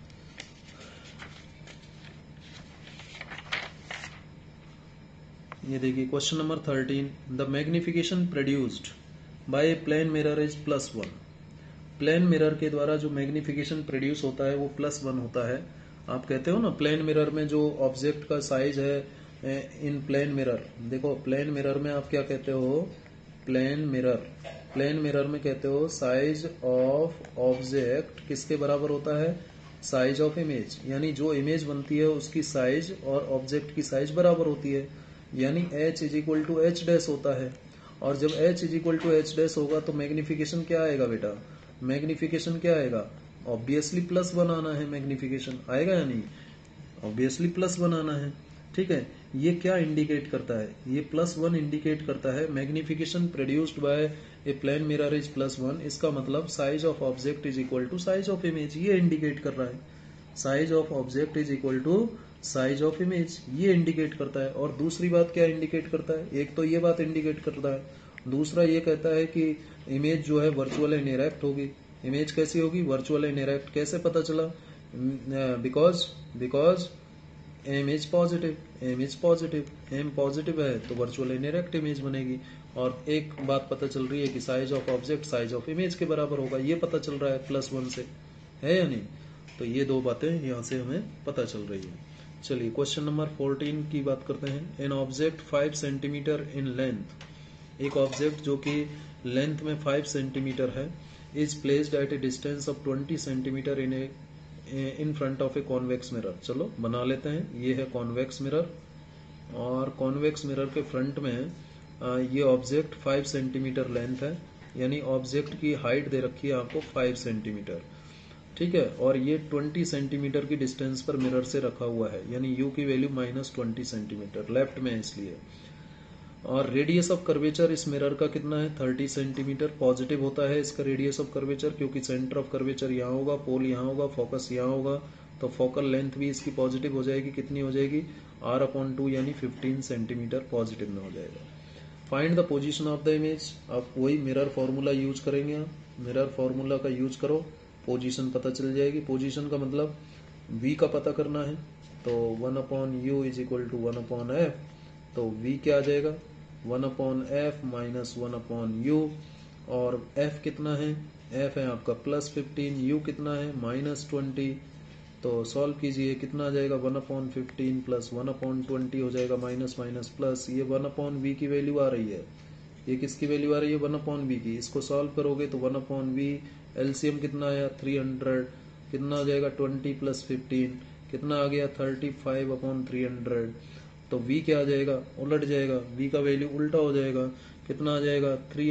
ये देखिए question number 13, the magnification produced by a plane mirror is +1। Plane mirror के द्वारा जो मैग्निफिकेशन प्रोड्यूस होता है वो +1 होता है। आप कहते हो ना प्लेन मिरर में जो ऑब्जेक्ट का साइज है इन प्लेन मिरर, देखो प्लेन मिरर में आप क्या कहते हो, प्लेन मिरर, प्लेन मिरर में कहते हो साइज ऑफ ऑब्जेक्ट किसके बराबर होता है, साइज ऑफ इमेज। यानी जो इमेज बनती है उसकी साइज और ऑब्जेक्ट की साइज बराबर होती है, यानी h is equal to h dash होता है। और जब h is equal to h dash होगा तो मैग्निफिकेशन क्या आएगा बेटा, मैग्निफिकेशन क्या आएगा, ऑब्वियसली +1 आना है, मैग्निफिकेशन आएगा या नहीं, ऑब्वियसली +1 आना है, ठीक है। ये क्या इंडिकेट करता है, ये +1 इंडिकेट करता है magnification produced by a plane mirror is +1। इसका मतलब size of object is equal to size of image, ये इंडिकेट कर रहा है, size of object is equal to size of image, ये इंडिकेट करता है। और दूसरी बात क्या इंडिकेट करता है, एक तो ये बात इंडिकेट करता है, दूसरा ये कहता है कि इमेज जो है वर्चुअल एंड इरेक्ट होगी। इमेज कैसी होगी, वर्चुअल एंड इरेक्ट। कैसे पता चला, because m is positive, m is positive, m positive है तो वर्चुअल एंड इरेक्ट इमेज बनेगी। और एक बात पता चल रही है कि size of object size of image के बराबर होगा, ये पता चल रहा है +1 से, है या नहीं। तो ये दो बातें यहाँ से हमें पता चल रही है। चलिए क्वेश्चन नंबर 14 की बात करते हैं। An object 5 centimetre in length, एक ऑब्जेक्ट जो कि लेंथ में 5 सेंटीमीटर है, is placed at a distance of 20 centimetre in front of a convex mirror. चलो बना लेते हैं, ये है कॉन्वेक्स मिरर और कॉन्वेक्स मिरर के फ्रंट में ये ऑब्जेक्ट 5 सेंटीमीटर लेंथ है, यानी ऑब्जेक्ट की हाइट दे रखी है आपको 5 सेंटीमीटर, ठीक है। और ये 20 सेंटीमीटर की डिस्टेंस पर मिरर से रखा हुआ है, यानी u की वैल्यू -20 सेंटीमीटर, लेफ्ट में है इसलिए। और रेडियस ऑफ कर्वेचर इस मिरर का कितना है, 30 सेंटीमीटर। पॉजिटिव होता है इसका रेडियस ऑफ कर्वेचर क्योंकि सेंटर ऑफ कर्वेचर यहाँ होगा, पोल यहाँ होगा, फोकस यहाँ होगा, तो फोकल लेंथ भी इसकी पॉजिटिव हो जाएगी। कितनी हो जाएगी, r/2 यानी 15 सेंटीमीटर पॉजिटिव में हो जाएगा। Find the position of the image, आप वही मिरर फॉर्मूला यूज करेंगे, आप मिरर फॉर्मूला का यूज करो, पोजीशन पता चल जाएगी। पोजीशन का मतलब v का पता करना है, तो 1/u is equal to 1/f, तो v क्या आ जाएगा 1/f माइनस 1/u। और f कितना है, f है आपका +15, u कितना है -20। तो सॉल्व कीजिए, कितना आ जाएगा 1/15 प्लस 1/20 हो जाएगा, माइनस माइनस प्लस, ये 1/v की वैल्यू आ रही है, ये किसकी वैल्यू आ रही है 1/v की। इसको सॉल्व करोगे तो 1/v एलसीएम कितना आया 300, कितना आ जाएगा 20 + 15 कितना आ गया 35/300। तो v क्या आ जाएगा, उलट जाएगा, v का वैल्यू उल्टा हो जाएगा, कितना आ जाएगा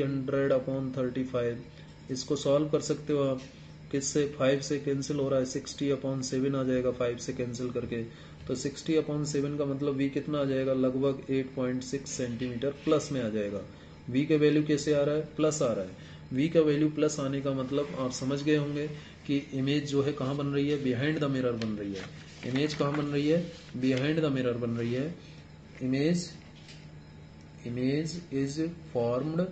300/35। इसको सॉल्व कर सकते हो आप, किससे 5 से कैंसिल हो रहा है, 60/7 आ जाएगा 5 से कैंसिल करके। तो 60/7 का मतलब v कितना आ जाएगा, लगभग 8.6 सेंटीमीटर प्लस में आ जाएगा। v का वैल्यू कैसे आ रहा है, प्लस आ रहा है। v का वैल्यू प्लस आने का मतलब आप समझ गए होंगे कि इमेज जो है कहाँ बन रही है, बिहाइंड द मिरर बन रही है। इमेज कहाँ बन रही है, बिहाइंड द मिरर बन रही है। Image is formed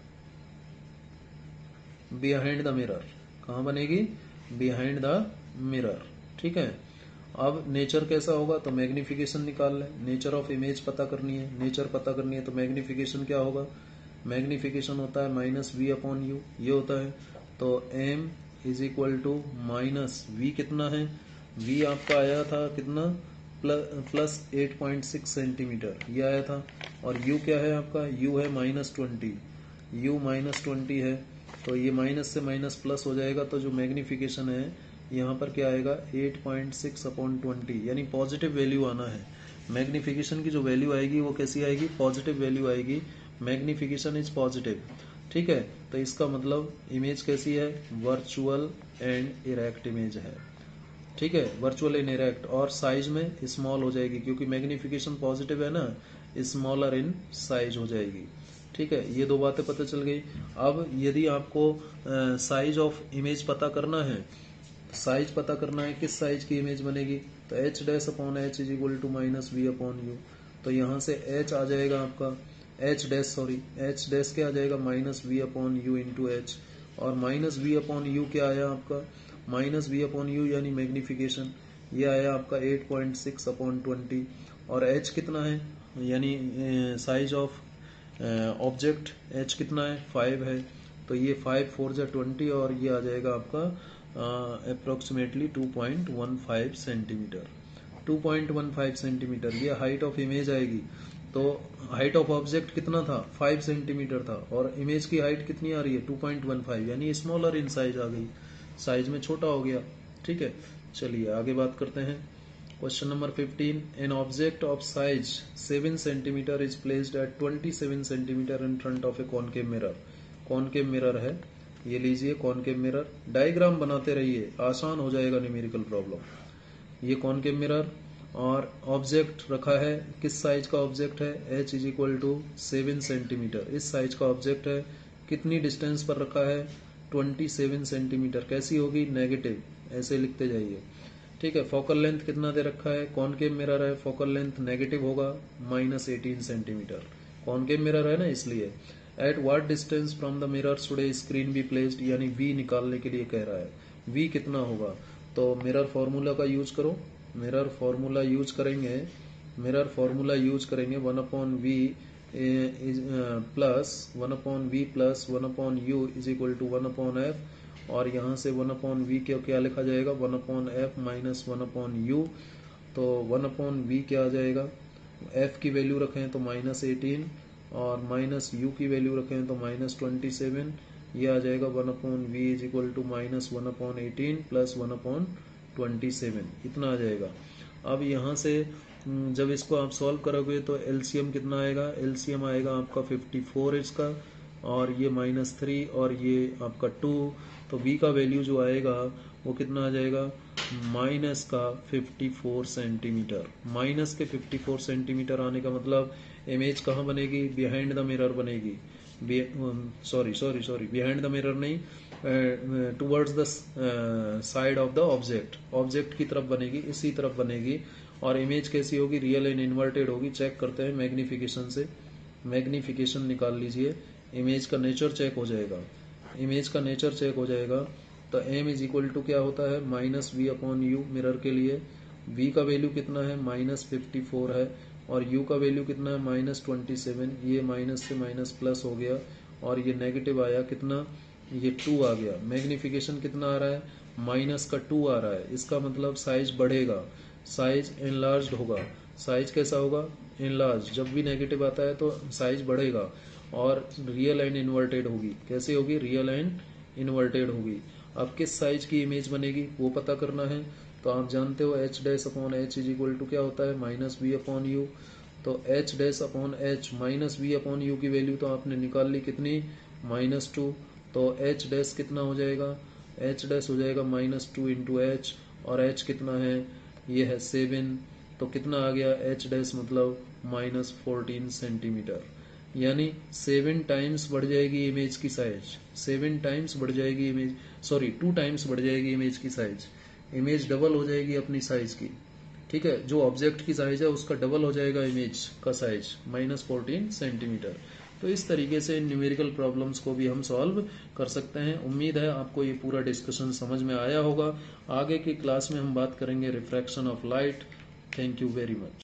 behind the mirror. कहाँ बनेगी, बिहाइंड द मिरर। ठीक है। अब नेचर कैसा होगा, तो मैग्निफिकेशन निकाल लें। नेचर ऑफ इमेज पता करनी है, नेचर पता करनी है तो मैग्निफिकेशन क्या होगा, मैग्निफिकेशन होता है माइनस वी अपॉन यू, ये होता है। तो m is equal to minus v, कितना है, वी आपका आया था कितना, प्लस 8.6 सेंटीमीटर ये आया था। और यू क्या है आपका, यू है -20, यू -20 है। तो ये माइनस से माइनस प्लस हो जाएगा, तो जो मैग्निफिकेशन है यहाँ पर क्या आएगा, 8.6/20, यानी पॉजिटिव वैल्यू आना है। मैग्निफिकेशन की जो वैल्यू आएगी वो कैसी आएगी, पॉजिटिव वैल्यू आएगी। Magnification is positive. ठीक है। तो इसका मतलब इमेज कैसी है, वर्चुअल एंड इरेक्ट इमेज है। ठीक है, वर्चुअल एंड इरेक्ट, और साइज में स्मॉल हो जाएगी क्योंकि मैग्निफिकेशन पॉजिटिव है ना, स्मॉलर इन साइज हो जाएगी। ठीक है, ये दो बातें पता चल गई। अब यदि आपको साइज ऑफ इमेज पता करना है, साइज पता करना है किस साइज की इमेज बनेगी, तो h dash upon h is equal to minus v upon u. तो यहाँ से h आ जाएगा आपका, h डैश क्या आ जाएगा, minus v upon u into h. और माइनस वी अपॉन यू क्या आया आपका, माइनस वी अपॉन यू यानी मैग्निफिकेशन, ये आया आपका 8.6/20। और h कितना है, यानी साइज ऑफ ऑब्जेक्ट h कितना है, 5 है। तो ये 5 4 जा 20 और ये आ जाएगा आपका अप्रोक्सीमेटली 2.15 सेंटीमीटर। 2.15 सेंटीमीटर ये हाइट ऑफ इमेज आएगी। तो हाइट ऑफ ऑब्जेक्ट कितना था, 5 सेंटीमीटर था, और इमेज की हाइट कितनी आ रही है, 2.15, यानी स्मॉलर इन साइज आ गई, साइज में छोटा हो गया। ठीक है, चलिए आगे बात करते हैं। Question number 15, an object of size 7 centimetre is placed at 27 centimetre in front of a concave mirror. Concave mirror है, ये लीजिए कॉनकेव मिरर। डायग्राम बनाते रहिए, आसान हो जाएगा न्यूमेरिकल प्रॉब्लम। ये कॉनकेव मिरर और ऑब्जेक्ट रखा है, किस साइज का ऑब्जेक्ट है, h is equal to 7 centimetre, इस साइज का ऑब्जेक्ट है। कितनी डिस्टेंस पर रखा है, 27 सेंटीमीटर। कैसी होगी, नेगेटिव, ऐसे लिखते जाइए। ठीक है, फोकल लेंथ कितना दे रखा है, कॉनकेव मिरर है, फोकल लेंथ नेगेटिव होगा, -18 सेंटीमीटर। कॉनकेव मिरर है ना, इसलिए। At what distance from the mirror should a screen be placed, यानी v निकालने के लिए कह रहा है, v कितना होगा। तो मिरर फॉर्मूला का यूज करो, मिरर फॉर्मूला यूज करेंगे, 1/v plus 1/v plus 1/u is equal to 1/f। और यहाँ से 1/v क्या लिखा जाएगा, 1/f माइनस 1/u। तो 1/v क्या आ जाएगा, f की वैल्यू रखें तो -18 और माइनस u की वैल्यू रखें तो -27। ये आ जाएगा 1/v is equal to -1/18 plus 1/27, इतना आ जाएगा। अब यहाँ से जब इसको आप सॉल्व करोगे तो एलसीएम कितना आएगा, एलसीएम आएगा आपका 54 इसका, और ये -3 और ये आपका 2। तो v का वैल्यू जो आएगा वो कितना आ जाएगा, माइनस का 54 सेंटीमीटर। माइनस के 54 सेंटीमीटर आने का मतलब इमेज कहाँ बनेगी, बिहाइंड द मिरर बनेगी। सॉरी बिहाइंड द मिरर नहीं, towards the side of the object, object की तरफ बनेगी, इसी तरफ बनेगी। और इमेज कैसी होगी, रियल एंड इन्वर्टेड होगी। चेक करते हैं मैग्निफिकेशन से, मैग्निफिकेशन निकाल लीजिए, इमेज का नेचर चेक हो जाएगा, इमेज का नेचर चेक हो जाएगा। तो m इज इक्वल टू क्या होता है, -v अपॉन यू मिरर के लिए। v का वैल्यू कितना है, -54 है, और u का वैल्यू कितना है, -27। ये माइनस से माइनस प्लस हो गया और ये नेगेटिव आया, कितना, ये 2 आ गया। मैग्निफिकेशन कितना आ रहा है, -2 आ रहा है। इसका मतलब साइज बढ़ेगा, साइज एनलार्ज्ड होगा। साइज कैसा होगा, एनलार्ज। जब भी नेगेटिव आता है तो साइज बढ़ेगा और रियल एंड इन्वर्टेड होगी। कैसे होगी, रियल एंड इन्वर्टेड होगी। अब किस साइज की इमेज बनेगी वो पता करना है। तो आप जानते हो h dash upon h is equal to क्या होता है, -v अपॉन यू। तो h dash upon h -v upon u की वैल्यू तो आपने निकाल ली, कितनी, -2। तो h डैश कितना हो जाएगा, h डैश हो जाएगा -2 इंटू h, और h कितना है, ये है 7। तो कितना आ गया, h डैश मतलब -14 सेंटीमीटर। यानी 7 टाइम्स बढ़ जाएगी इमेज की साइज, 7 टाइम्स बढ़ जाएगी इमेज, सॉरी 2 टाइम्स बढ़ जाएगी इमेज की साइज, इमेज डबल हो जाएगी अपनी साइज की, ठीक है। जो ऑब्जेक्ट की साइज है उसका डबल हो जाएगा इमेज का साइज, -14 सेंटीमीटर। तो इस तरीके से न्यूमेरिकल प्रॉब्लम्स को भी हम सॉल्व कर सकते हैं। उम्मीद है आपको ये पूरा डिस्कशन समझ में आया होगा। आगे की क्लास में हम बात करेंगे refraction of light. Thank you very much.